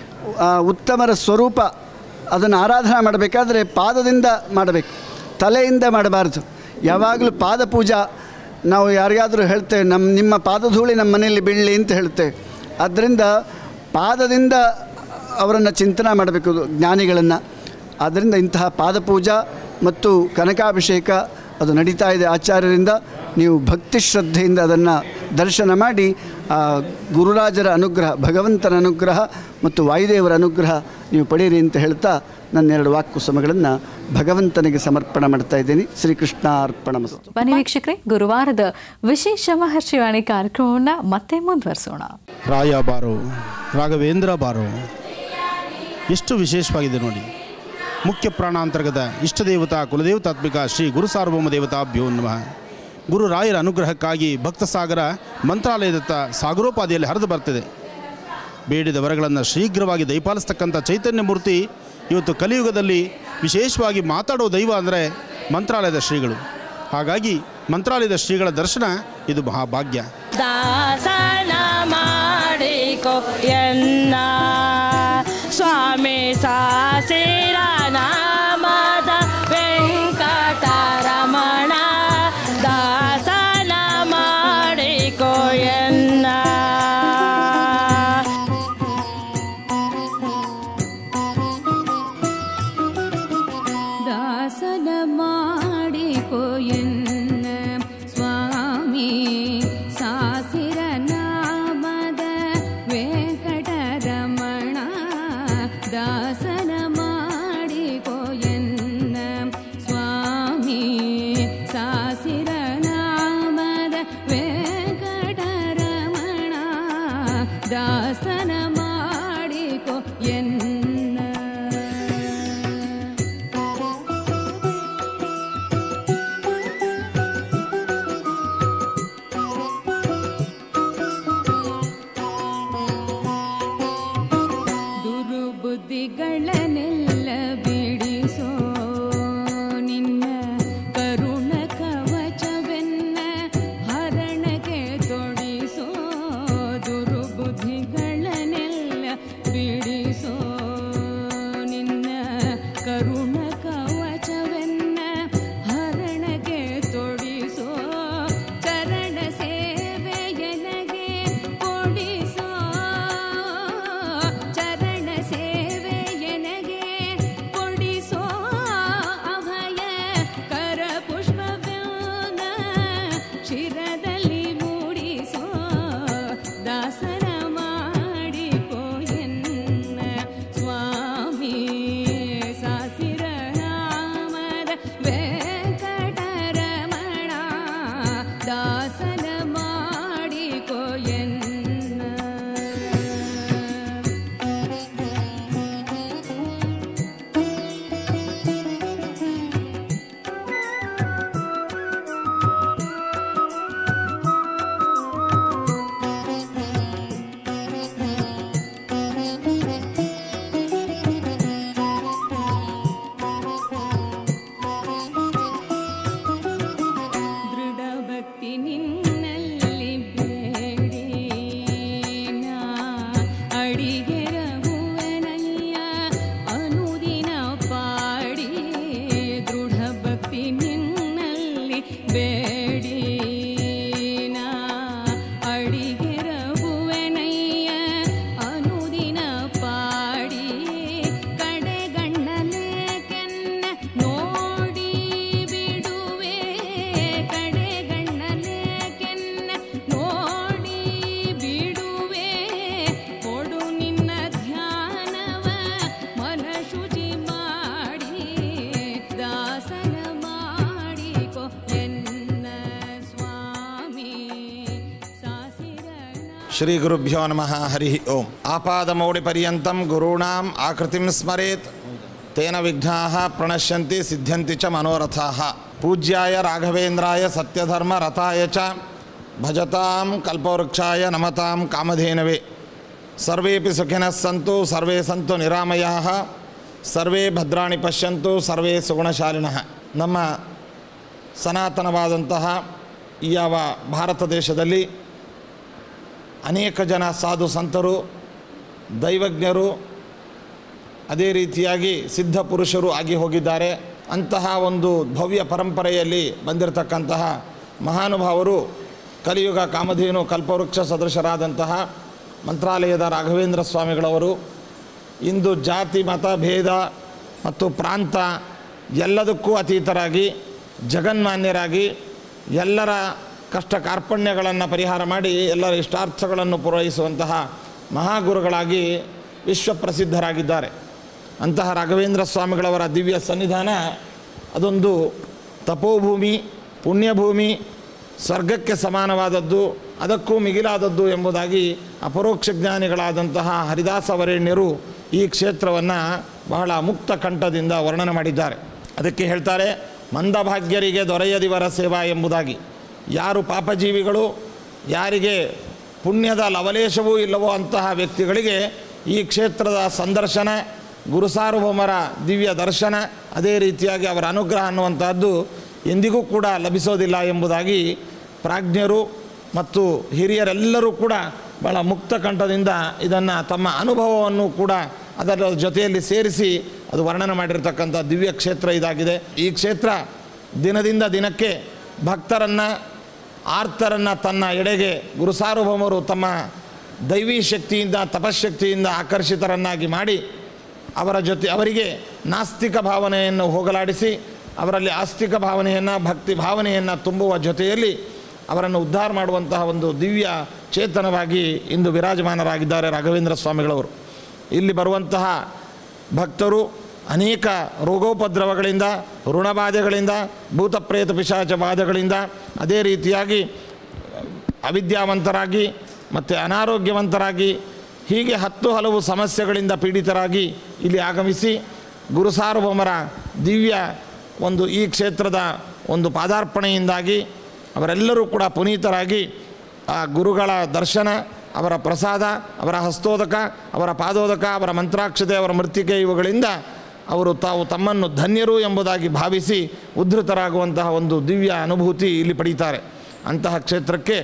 E: ಉತ್ತಮರ ಸ್ವರೂಪ ಅದನ್ನು ಆರಾಧನೆ ಮಾಡಬೇಕಾದ್ರೆ ಪಾದದಿಂದ ಮಾಡಬೇಕು, ತಲೆಯಿಂದ ಮಾಡಬಾರ್ದು. ಯಾವಾಗಲೂ ಪಾದಪೂಜಾ ನಾವು ಯಾರಿಗಾದರೂ ಹೇಳ್ತೇವೆ, ನಿಮ್ಮ ಪಾದಧೂಳಿ ನಮ್ಮ ಮನೆಯಲ್ಲಿ ಬೀಳಲಿ ಅಂತ ಹೇಳ್ತೇವೆ. ಆದ್ದರಿಂದ ಪಾದದಿಂದ ಅವರನ್ನು ಚಿಂತನೆ ಮಾಡಬೇಕು, ಜ್ಞಾನಿಗಳನ್ನು. ಆದ್ದರಿಂದ ಇಂತಹ ಪಾದಪೂಜಾ ಮತ್ತು ಕನಕಾಭಿಷೇಕ ಅದು ನಡೀತಾ ಇದೆ ಆಚಾರ್ಯರಿಂದ. ನೀವು ಭಕ್ತಿ ಶ್ರದ್ಧೆಯಿಂದ ಅದನ್ನು ದರ್ಶನ ಮಾಡಿ ಆ ಗುರುರಾಜರ ಅನುಗ್ರಹ, ಭಗವಂತನ ಅನುಗ್ರಹ ಮತ್ತು ವಾಯುದೇವರ ಅನುಗ್ರಹ ನೀವು ಪಡೆಯಿರಿ ಅಂತ ಹೇಳ್ತಾ ನನ್ನ 2 ವಾಕ್ಕುಸುಮಗಳನ್ನು ಭಗವಂತನಿಗೆ ಸಮರ್ಪಣೆ ಮಾಡ್ತಾ ಇದ್ದೀನಿ. ಶ್ರೀಕೃಷ್ಣ ಅರ್ಪಣಮಸ್ತು.
A: ಬನ್ನಿ ವೀಕ್ಷಕರೇ, ಗುರುವಾರದ ವಿಶೇಷ ಮಹರ್ಷಿವಾಣಿ ಕಾರ್ಯಕ್ರಮವನ್ನು ಮತ್ತೆ ಮುಂದುವರಿಸೋಣ.
B: ರಾಯ ಬಾರೋ, ರಾಘವೇಂದ್ರ ಬಾರೋ, ಎಷ್ಟು ವಿಶೇಷವಾಗಿದೆ ನೋಡಿ. ಮುಖ್ಯ ಪ್ರಾಣಾಂತರ್ಗತ ಇಷ್ಟದೇವತಾ ಕುಲದೇವತಾತ್ಮಿಕ ಶ್ರೀ ಗುರು ಸಾರ್ವಭೌಮ ದೇವತಾಭ್ಯೋ ನಮಃ. ಗುರು ರಾಯರ ಅನುಗ್ರಹಕ್ಕಾಗಿ ಭಕ್ತ ಸಾಗರ ಮಂತ್ರಾಲಯದತ್ತ ಸಾಗರೋಪಾದಿಯಲ್ಲಿ ಹರಿದು ಬರ್ತಿದೆ. ಬೇಡಿದ ವರಗಳನ್ನು ಶೀಘ್ರವಾಗಿ ದಯಪಾಲಿಸ್ತಕ್ಕಂಥ ಚೈತನ್ಯ ಮೂರ್ತಿ ಇವತ್ತು ಕಲಿಯುಗದಲ್ಲಿ ವಿಶೇಷವಾಗಿ ಮಾತಾಡೋ ದೈವ ಅಂದರೆ ಮಂತ್ರಾಲಯದ ಶ್ರೀಗಳು. ಹಾಗಾಗಿ ಮಂತ್ರಾಲಯದ ಶ್ರೀಗಳ ದರ್ಶನ ಇದು ಮಹಾಭಾಗ್ಯ.
F: ದಾಸನ ಮಾಡಿಕೋ ಎನ್ನ ಸ್ವಾಮಿ ಸಾಸಿರ ನಾಮದ ವೆಂಕಟರಮಣ, ದಾಸನ ಮಾಡಿಕೋ ಎನ್ನ.
G: ದಾಸನ ಮಾಡಿಕೋ ಎನ್ನ ಸ್ವಾಮಿ ಸಾಸಿರ ನಾಮದ ವೆಂಕಟರಮಣ, ದಾಸನ ಮಾಡಿಕೋ ಎನ್ನ ಸ್ವಾಮಿ ಸಾಸಿರ ನಾಮದ ವೆಂಕಟರಮಣ, ದಾಸನ ಮಾಡಿಕೋ ಎನ್ನ. ದುರ್ಬುದ್ಧಿಗಳನ್ನೆಲ್ಲ
H: ಶ್ರೀ ಗುರುಭ್ಯೋ ನಮಃ ಹರಿ ಓಂ. ಆಪಾದಮೌಳಿಪರ್ಯಂತಂ ಗುರುಣಾಂ ಆಕೃತಿಂ ಸ್ಮರೇತ್ ತೇನ ವಿಘ್ನಾಃ ಪ್ರಣಶ್ಯಂತಿ ಸಿದ್ಧ್ಯಂತಿ ಚ ಮನೋರಥಾಃ. ಪೂಜ್ಯಾಯ ರಾಘವೇಂದ್ರಾಯ ಸತ್ಯಧರ್ಮ ರಥಾಯ ಚ ಭಜತಾಂ ಕಲ್ಪವೃಕ್ಷಾಯ ನಮತಾಂ ಕಾಮಧೇನವೇ. ಸರ್ವೇಪಿ ಸುಖಿನಃ ಸಂತು ಸರ್ವೇ ಸಂತು ನಿರಾಮಯಾಃ ಸರ್ವೇ ಭದ್ರಾಣಿ ಪಶ್ಯಂತು ಸರ್ವೇ ಸುಗುಣಶಾಲಿನಃ. ನಮ್ಮ ಸನಾತನವಾದಂತಹ ಯಾವ ಭಾರತ ದೇಶದಲ್ಲಿ ಅನೇಕ ಜನ ಸಾಧು ಸಂತರು, ದೈವಜ್ಞರು, ಅದೇ ರೀತಿಯಾಗಿ ಸಿದ್ಧ ಪುರುಷರು ಆಗಿ ಹೋಗಿದ್ದಾರೆ. ಅಂತಹ ಒಂದು ಭವ್ಯ ಪರಂಪರೆಯಲ್ಲಿ ಬಂದಿರತಕ್ಕಂತಹ ಮಹಾನುಭಾವರು ಕಲಿಯುಗ ಕಾಮಧೇನು ಕಲ್ಪವೃಕ್ಷ ಸದೃಶರಾದಂತಹ ಮಂತ್ರಾಲಯದ ರಾಘವೇಂದ್ರ ಸ್ವಾಮಿಗಳವರು ಇಂದು ಜಾತಿ ಮತ ಭೇದ ಮತ್ತು ಪ್ರಾಂತ ಎಲ್ಲದಕ್ಕೂ ಅತೀತರಾಗಿ ಜಗನ್ಮಾನ್ಯರಾಗಿ ಎಲ್ಲರ ಕಷ್ಟ ಕಾರ್ಪಣ್ಯಗಳನ್ನು ಪರಿಹಾರ ಮಾಡಿ ಎಲ್ಲರ ಇಷ್ಟಾರ್ಥಗಳನ್ನು ಪೂರೈಸುವಂತಹ ಮಹಾಗುರುಗಳಾಗಿ ವಿಶ್ವಪ್ರಸಿದ್ಧರಾಗಿದ್ದಾರೆ. ಅಂತಹ ರಾಘವೇಂದ್ರ ಸ್ವಾಮಿಗಳವರ ದಿವ್ಯ ಸನ್ನಿಧಾನ ಅದೊಂದು ತಪೋಭೂಮಿ, ಪುಣ್ಯಭೂಮಿ, ಸ್ವರ್ಗಕ್ಕೆ ಸಮಾನವಾದದ್ದು, ಅದಕ್ಕೂ ಮಿಗಿಲಾದದ್ದು ಎಂಬುದಾಗಿ ಅಪರೋಕ್ಷ ಜ್ಞಾನಿಗಳಾದಂತಹ ಹರಿದಾಸವರೇಣ್ಯರು ಈ ಕ್ಷೇತ್ರವನ್ನು ಬಹಳ ಮುಕ್ತ ಕಂಠದಿಂದ ವರ್ಣನೆ ಮಾಡಿದ್ದಾರೆ. ಅದಕ್ಕೆ ಹೇಳ್ತಾರೆ, ಮಂದಭಾಗ್ಯರಿಗೆ ದೊರೆಯದಿವರ ಸೇವಾ ಎಂಬುದಾಗಿ. ಯಾರು ಪಾಪಜೀವಿಗಳು, ಯಾರಿಗೆ ಪುಣ್ಯದ ಲವಲೇಶವೂ ಇಲ್ಲವೋ ಅಂತಹ ವ್ಯಕ್ತಿಗಳಿಗೆ ಈ ಕ್ಷೇತ್ರದ ಸಂದರ್ಶನ, ಗುರುಸಾರ್ವಭೌಮರ ದಿವ್ಯ ದರ್ಶನ, ಅದೇ ರೀತಿಯಾಗಿ ಅವರ ಅನುಗ್ರಹ ಅನ್ನುವಂತಹದ್ದು ಎಂದಿಗೂ ಕೂಡ ಲಭಿಸೋದಿಲ್ಲ ಎಂಬುದಾಗಿ ಪ್ರಾಜ್ಞರು ಮತ್ತು ಹಿರಿಯರೆಲ್ಲರೂ ಕೂಡ ಬಹಳ ಮುಕ್ತ ಕಂಠದಿಂದ ಇದನ್ನು ತಮ್ಮ ಅನುಭವವನ್ನು ಕೂಡ ಅದರ ಜೊತೆಯಲ್ಲಿ ಸೇರಿಸಿ ಅದು ವರ್ಣನೆ ಮಾಡಿರ್ತಕ್ಕಂಥ ದಿವ್ಯ ಕ್ಷೇತ್ರ ಇದಾಗಿದೆ. ಈ ಕ್ಷೇತ್ರ ದಿನದಿಂದ ದಿನಕ್ಕೆ ಭಕ್ತರನ್ನು, ಆರ್ತರನ್ನು ತನ್ನ ಎಡೆಗೆ ಗುರುಸಾರ್ವಭೌಮರು ತಮ್ಮ ದೈವೀ ಶಕ್ತಿಯಿಂದ, ತಪಶಕ್ತಿಯಿಂದ ಆಕರ್ಷಿತರನ್ನಾಗಿ ಮಾಡಿ ಅವರಿಗೆ ನಾಸ್ತಿಕ ಭಾವನೆಯನ್ನು ಹೋಗಲಾಡಿಸಿ ಅವರಲ್ಲಿ ಆಸ್ತಿಕ ಭಾವನೆಯನ್ನು, ಭಕ್ತಿ ಭಾವನೆಯನ್ನು ತುಂಬುವ ಜೊತೆಯಲ್ಲಿ ಅವರನ್ನು ಉದ್ಧಾರ ಮಾಡುವಂತಹ ಒಂದು ದಿವ್ಯ ಚೇತನವಾಗಿ ಇಂದು ವಿರಾಜಮಾನರಾಗಿದ್ದಾರೆ ರಾಘವೇಂದ್ರ ಸ್ವಾಮಿಗಳವರು. ಇಲ್ಲಿ ಬರುವಂತಹ ಭಕ್ತರು ಅನೇಕ ರೋಗೋಪದ್ರವಗಳಿಂದ, ಋಣಬಾಧೆಗಳಿಂದ, ಭೂತಪ್ರೇತ ಪಿಶಾಚ ಬಾಧೆಗಳಿಂದ, ಅದೇ ರೀತಿಯಾಗಿ ಅವಿದ್ಯಾವಂತರಾಗಿ ಮತ್ತು ಅನಾರೋಗ್ಯವಂತರಾಗಿ ಹೀಗೆ 10 ಹಲವು ಸಮಸ್ಯೆಗಳಿಂದ ಪೀಡಿತರಾಗಿ ಇಲ್ಲಿ ಆಗಮಿಸಿ ಗುರುಸಾರ್ವಭೌಮರ ದಿವ್ಯ ಒಂದು ಈ ಕ್ಷೇತ್ರದ ಒಂದು ಪಾದಾರ್ಪಣೆಯಿಂದಾಗಿ ಅವರೆಲ್ಲರೂ ಕೂಡ ಪುನೀತರಾಗಿ ಆ ಗುರುಗಳ ದರ್ಶನ, ಅವರ ಪ್ರಸಾದ, ಅವರ ಹಸ್ತೋದಕ, ಅವರ ಪಾದೋದಕ, ಅವರ ಮಂತ್ರಾಕ್ಷತೆ, ಅವರ ಮೃತ್ತಿಕೆ ಇವುಗಳಿಂದ ಅವರು ತಾವು ತಮ್ಮನ್ನು ಧನ್ಯರು ಎಂಬುದಾಗಿ ಭಾವಿಸಿ ಉದ್ಧತರಾಗುವಂತಹ ಒಂದು ದಿವ್ಯ ಅನುಭೂತಿ ಇಲ್ಲಿ ಪಡೀತಾರೆ. ಅಂತಹ ಕ್ಷೇತ್ರಕ್ಕೆ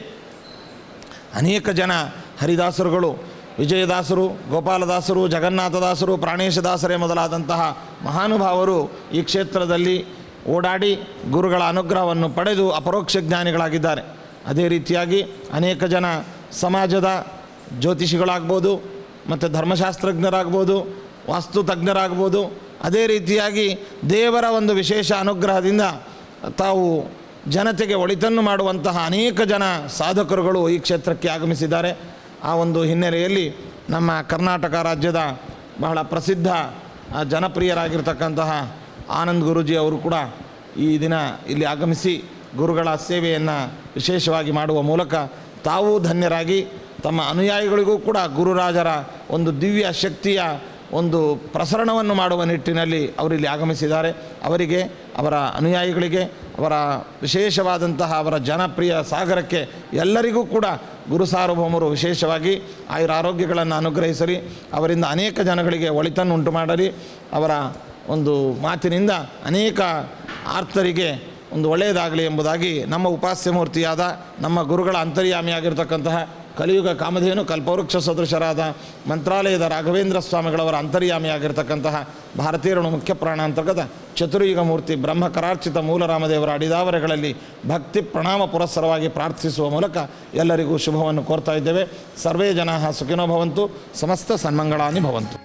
H: ಅನೇಕ ಜನ ಹರಿದಾಸರುಗಳು, ವಿಜಯದಾಸರು, ಗೋಪಾಲದಾಸರು, ಜಗನ್ನಾಥದಾಸರು, ಪ್ರಾಣೇಶದಾಸರೇ ಮೊದಲಾದಂತಹ ಮಹಾನುಭಾವರು ಈ ಕ್ಷೇತ್ರದಲ್ಲಿ ಓಡಾಡಿ ಗುರುಗಳ ಅನುಗ್ರಹವನ್ನು ಪಡೆದು ಅಪರೋಕ್ಷ ಜ್ಞಾನಿಗಳಾಗಿದ್ದಾರೆ. ಅದೇ ರೀತಿಯಾಗಿ ಅನೇಕ ಜನ ಸಮಾಜದ ಜ್ಯೋತಿಷಿಗಳಾಗ್ಬೋದು, ಮತ್ತು ಧರ್ಮಶಾಸ್ತ್ರಜ್ಞರಾಗ್ಬೋದು, ವಾಸ್ತು ತಜ್ಞರಾಗ್ಬೋದು, ಅದೇ ರೀತಿಯಾಗಿ ದೇವರ ಒಂದು ವಿಶೇಷ ಅನುಗ್ರಹದಿಂದ ತಾವು ಜನತೆಗೆ ಒಳಿತನ್ನು ಮಾಡುವಂತಹ ಅನೇಕ ಜನ ಸಾಧಕರುಗಳು ಈ ಕ್ಷೇತ್ರಕ್ಕೆ ಆಗಮಿಸಿದ್ದಾರೆ. ಆ ಒಂದು ಹಿನ್ನೆಲೆಯಲ್ಲಿ ನಮ್ಮ ಕರ್ನಾಟಕ ರಾಜ್ಯದ ಬಹಳ ಪ್ರಸಿದ್ಧ ಜನಪ್ರಿಯರಾಗಿರ್ತಕ್ಕಂತಹ ಆನಂದ್ ಗುರೂಜಿ ಅವರು ಕೂಡ ಈ ದಿನ ಇಲ್ಲಿ ಆಗಮಿಸಿ ಗುರುಗಳ ಸೇವೆಯನ್ನು ವಿಶೇಷವಾಗಿ ಮಾಡುವ ಮೂಲಕ ತಾವೂ ಧನ್ಯರಾಗಿ ತಮ್ಮ ಅನುಯಾಯಿಗಳಿಗೂ ಕೂಡ ಗುರುರಾಜರ ಒಂದು ದಿವ್ಯ ಶಕ್ತಿಯ ಒಂದು ಪ್ರಸರಣವನ್ನು ಮಾಡುವ ನಿಟ್ಟಿನಲ್ಲಿ ಅವರಿಲ್ಲಿ ಆಗಮಿಸಿದ್ದಾರೆ. ಅವರಿಗೆ, ಅವರ ಅನುಯಾಯಿಗಳಿಗೆ, ಅವರ ವಿಶೇಷವಾದಂತಹ ಅವರ ಜನಪ್ರಿಯ ಸಾಗರಕ್ಕೆ ಎಲ್ಲರಿಗೂ ಕೂಡ ಗುರುಸಾರ್ವಭೌಮರು ವಿಶೇಷವಾಗಿ ಆಯುರಾರೋಗ್ಯಗಳನ್ನು ಅನುಗ್ರಹಿಸಲಿ, ಅವರಿಂದ ಅನೇಕ ಜನಗಳಿಗೆ ಒಳಿತನ್ನು ಉಂಟು ಮಾಡಲಿ, ಅವರ ಒಂದು ಮಾತಿನಿಂದ ಅನೇಕ ಆರ್ತರಿಗೆ ಒಂದು ಒಳ್ಳೆಯದಾಗಲಿ ಎಂಬುದಾಗಿ ನಮ್ಮ ಉಪಾಸ್ಯ ಮೂರ್ತಿಯಾದ ನಮ್ಮ ಗುರುಗಳ ಅಂತರ್ಯಾಮಿಯಾಗಿರ್ತಕ್ಕಂತಹ ಕಲಿಯುಗ ಕಾಮಧೇನು ಕಲ್ಪವೃಕ್ಷ ಸದೃಶರಾದ ಮಂತ್ರಾಲಯದ ರಾಘವೇಂದ್ರ ಸ್ವಾಮಿಗಳವರ ಅಂತರ್ಯಾಮಿಯಾಗಿರ್ತಕ್ಕಂತಹ ಭಾರತೀಯರ ಮುಖ್ಯ ಪ್ರಾಣಾಂತರ್ಗತ ಚತುರ್ಯುಗ ಮೂರ್ತಿ ಬ್ರಹ್ಮಕರಾರ್ಚಿತ ಮೂಲರಾಮದೇವರ ಅಡಿದಾವರೆಗಳಲ್ಲಿ ಭಕ್ತಿ ಪ್ರಣಾಮ ಪುರಸ್ಸರವಾಗಿ ಪ್ರಾರ್ಥಿಸುವ ಮೂಲಕ ಎಲ್ಲರಿಗೂ ಶುಭವನ್ನು ಕೋರ್ತಾ ಇದ್ದೇವೆ. ಸರ್ವೇ ಜನಾಃ ಸುಖಿನೋ ಭವಂತು, ಸಮಸ್ತ ಸನ್ಮಂಗಳಾನಿ ಭವಂತು.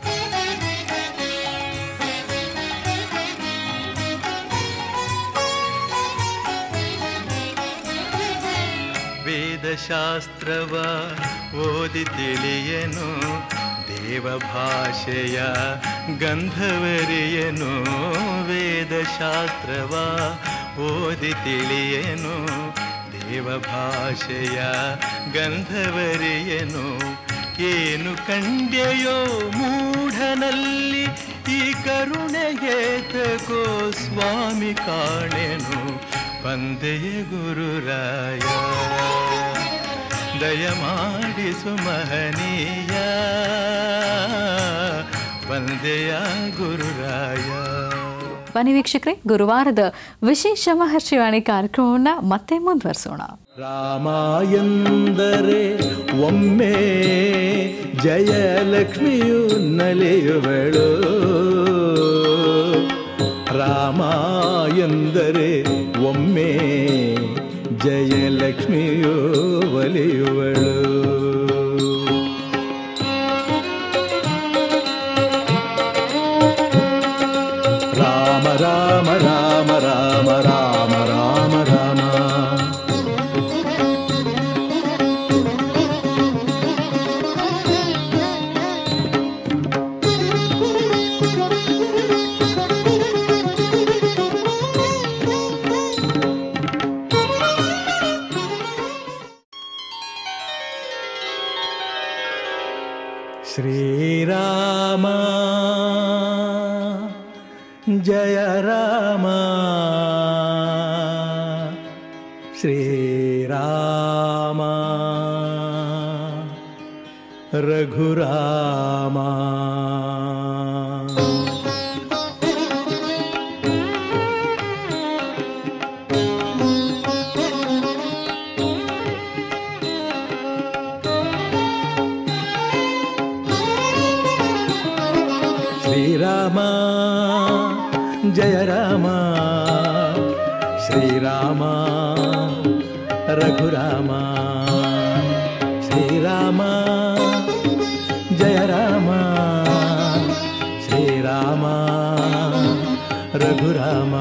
C: ವೇದಶಾಸ್ತ್ರವ ಓದಿ ತಿಳಿಯನು, ದೇವಭಾಷೆಯ ಗಂಧವರಿಯನು. ವೇದಶಾಸ್ತ್ರವ ಓದಿ ತಿಳಿಯನು, ದೇವಭಾಷೆಯ ಗಂಧವರಿಯನು ಏನು ಕಂಡೆಯೋ ಮೂಢನಲ್ಲಿ ಈ ಕರುಣೆಗೇತಕೋ ಸ್ವಾಮಿ ಕಾಣೆನು ಬಂದೆಯ ಗುರುರಾಯ ದಯಮಾಡಿಸು ಮಹನೀಯ ಬಂದೆಯ ಗುರುರಾಯ.
A: ಬನ್ನಿ ವೀಕ್ಷಕರೇ, ಗುರುವಾರದ ವಿಶೇಷ ಮಹರ್ಷಿವಾಣಿ ಕಾರ್ಯಕ್ರಮವನ್ನು ಮತ್ತೆ ಮುಂದುವರಿಸೋಣ.
I: ರಾಮ ಎಂದರೆ ಒಮ್ಮೆ ಜಯಲಕ್ಷ್ಮಿಯು ನಲಿಯುವಳು. ರಾಮ ಎಂದರೆ ಒಮ್ಮೆ ಜಯಲಕ್ಷ್ಮಿಯು ಒಲಿಯುವಳು. ರಾಮ ರಾಮ ರಾಮ ರಾಮ ರಾಮ ರಾಮ ರಾಮ. ಶ್ರೀರಾಮ ಜಯ ರಾಮ ಶ್ರೀರಾಮ ರಘುರಾಮ. ಶ್ರೀರಾಮ ಜಯ ರಾಮ ಶ್ರೀರಾಮ ರಘುರಾಮ. ಶ್ರೀರಾಮ ಜಯ ರಾಮ ಶ್ರೀರಾಮ ರಘುರಾಮ.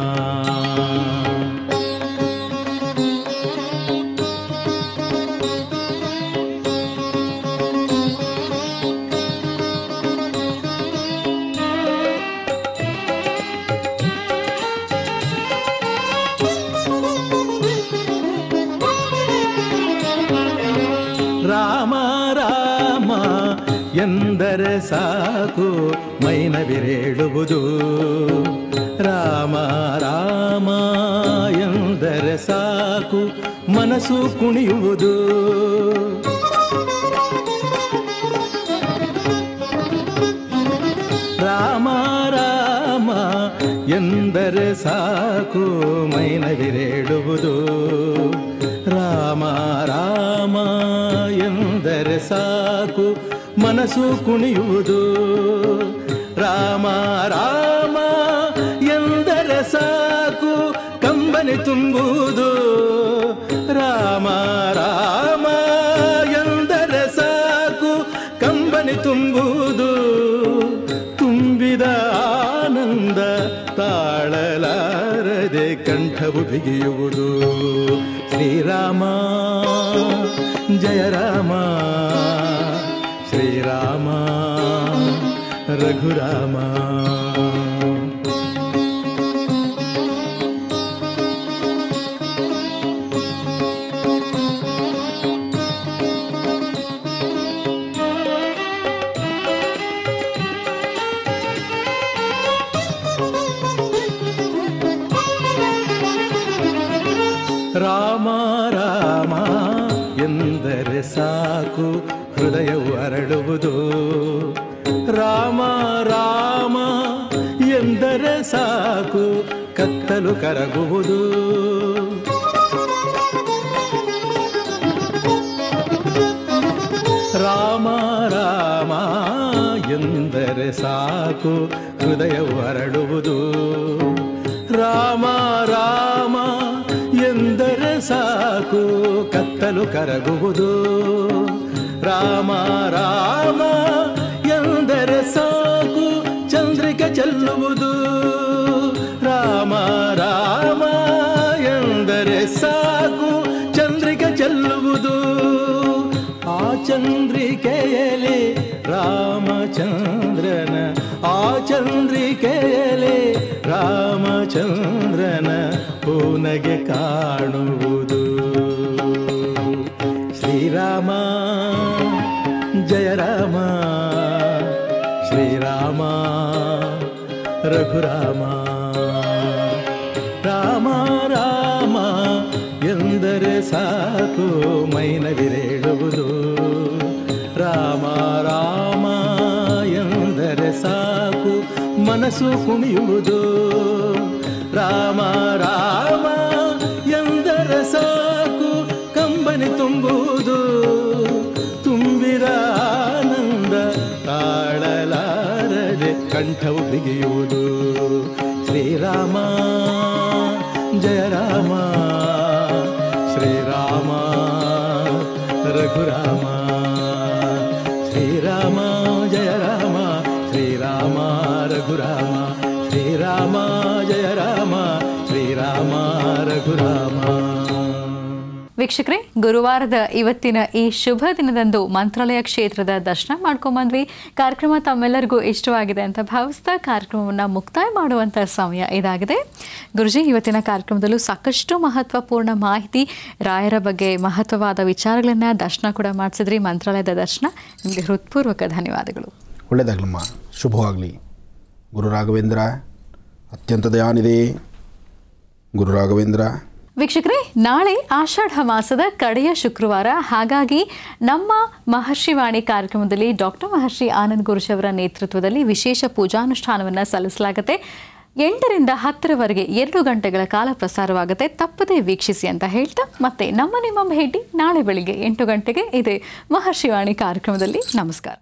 I: ರಾಮ ರಾಮ ಎಂದರೆ ಸಾಕು ಮೈನವಿರೇಳುವುದು. ರಾಮ ರಾಮ ಎಂದರೆ ಸಾಕು ಮನಸ್ಸು ಕುಣಿಯುವುದು. ರಾಮ ರಾಮ ಎಂದರೆ ಸಾಕು ಮೈನವಿರೇಳುವುದು. ರಾಮ ರಾಮ ಎಂದರೆ ಸಾಕು ಮನಸ್ಸು ಕುಣಿಯುವುದು. ರಾಮ ರಾಮ ಎಂದರೆ ಸಾಕು ಕಂಬನಿ ತುಂಬುವುದು. ರಾಮ ರಾಮ ಎಂದರೆ ಸಾಕು ಕಂಬನಿ ತುಂಬುವುದು. ತುಂಬಿದ ಆನಂದ ತಾಳಲಾರದೆ ಕಂಠವು ಬಿಗಿಯುವುದು. ಶ್ರೀರಾಮ ಜಯ ರಾಮ ಶ್ರೀರಾಮ ರಘುರಾಮ. ರಾಮ ರಾಮ ಎಂದರೆ ಸಾಕು ಹೃದಯವು ಅರಳುವುದು. ರಾಮ ರಾಮ ಎಂದರೆ ಸಾಕು ಕತ್ತಲು ಕರಗುವುದು. ರಾಮ ರಾಮ ಎಂದರೆ ಸಾಕು ಹೃದಯವು ಅರಳುವುದು. ರಾಮ ರಾಮ ಎಂದರೆ ಸಾಕು ಕತ್ತಲು ಕರಗುವುದು. ರಾಮ ರಾಮ ಎಂದರೆ ಸಾಕು ಚಂದ್ರಿಕೆ ಚೆಲ್ಲುವುದು. ರಾಮ ರಾಮ ಎಂದರೆ ಸಾಕು ಚಂದ್ರಿಕೆ ಚೆಲ್ಲುವುದು. ಆ ಚಂದ್ರಿಕೆಯಲ್ಲಿ ರಾಮಚಂದ್ರನ ಆ ಚಂದ್ರಿಕೆಯಲ್ಲಿ ರಾಮಚಂದ್ರನ ಪೂನಗೆ ಕಾಣುವುದು. ಜಯ ರಾಮ ಶ್ರೀರಾಮ ರಘುರಾಮ ರಾಮ ರಾಮ ಎಂದರೆ ಸಾಕು ಮೈನವಿರೇಳುವುದು ರಾಮ ರಾಮ ಎಂದರೆ ಸಾಕು ಮನಸ್ಸು ಕುಣಿಯುವುದು ರಾಮ ರಾಮ ಎಂದರೆ ಸಾಕು ಕಂಬನಿ ತುಂಬುವುದು ತುಂಬಿದ ಆನಂದ ತಾಳಲಾರದೆ ಕಂಠವು ಬಿಗಿಯುವುದು ಶ್ರೀರಾಮ ಜಯ ರಾಮ ಶ್ರೀರಾಮ ರಘುರಾಮ ಶ್ರೀರಾಮ ಜಯ ರಾಮ ಶ್ರೀರಾಮ ರಘುರಾಮ ಶ್ರೀರಾಮ ಜಯ ರಾಮ ಶ್ರೀರಾಮ ರಘುರಾಮ.
A: ವೀಕ್ಷಕರೇ, ಗುರುವಾರದ ಇವತ್ತಿನ ಈ ಶುಭ ದಿನದಂದು ಮಂತ್ರಾಲಯ ಕ್ಷೇತ್ರದ ದರ್ಶನ ಮಾಡ್ಕೊಂಬಂದ್ವಿ. ಕಾರ್ಯಕ್ರಮ ತಮ್ಮೆಲ್ಲರಿಗೂ ಇಷ್ಟವಾಗಿದೆ ಅಂತ ಭಾವಿಸ್ತಾ ಕಾರ್ಯಕ್ರಮವನ್ನು ಮುಕ್ತಾಯ ಮಾಡುವಂಥ ಸಮಯ ಇದಾಗಿದೆ. ಗುರುಜಿ, ಇವತ್ತಿನ ಕಾರ್ಯಕ್ರಮದಲ್ಲೂ ಸಾಕಷ್ಟು ಮಹತ್ವಪೂರ್ಣ ಮಾಹಿತಿ, ರಾಯರ ಬಗ್ಗೆ ಮಹತ್ವವಾದ ವಿಚಾರಗಳನ್ನು ದರ್ಶನ ಕೂಡ ಮಾಡಿಸಿದ್ರಿ. ಮಂತ್ರಾಲಯದ ದರ್ಶನ ನಿಮಗೆ ಹೃತ್ಪೂರ್ವಕ ಧನ್ಯವಾದಗಳು.
B: ಒಳ್ಳೆಯದಾಗಲಮ್ಮ, ಶುಭವಾಗಲಿ. ಗುರು ರಾಘವೇಂದ್ರ ಅತ್ಯಂತ ದಯಾನಿದೆ. ಗುರು ರಾಘವೇಂದ್ರ.
A: ವೀಕ್ಷಕರೇ, ನಾಳೆ ಆಷಾಢ ಮಾಸದ ಕಡೆಯ ಶುಕ್ರವಾರ. ಹಾಗಾಗಿ ನಮ್ಮ ಮಹರ್ಷಿವಾಣಿ ಕಾರ್ಯಕ್ರಮದಲ್ಲಿ ಡಾಕ್ಟರ್ ಮಹರ್ಷಿ ಆನಂದ್ ಗುರುಜಿ ಅವರ ನೇತೃತ್ವದಲ್ಲಿ ವಿಶೇಷ ಪೂಜಾನುಷ್ಠಾನವನ್ನು ಸಲ್ಲಿಸಲಾಗುತ್ತೆ. 8ರಿಂದ 10ರವರೆಗೆ 2 ಗಂಟೆಗಳ ಕಾಲ ಪ್ರಸಾರವಾಗುತ್ತೆ. ತಪ್ಪದೇ ವೀಕ್ಷಿಸಿ ಅಂತ ಹೇಳ್ತಾ ಮತ್ತೆ ನಿಮ್ಮ ಭೇಟಿ ನಾಳೆ ಬೆಳಿಗ್ಗೆ 8 ಗಂಟೆಗೆ ಇದೆ ಮಹರ್ಷಿವಾಣಿ ಕಾರ್ಯಕ್ರಮದಲ್ಲಿ. ನಮಸ್ಕಾರ.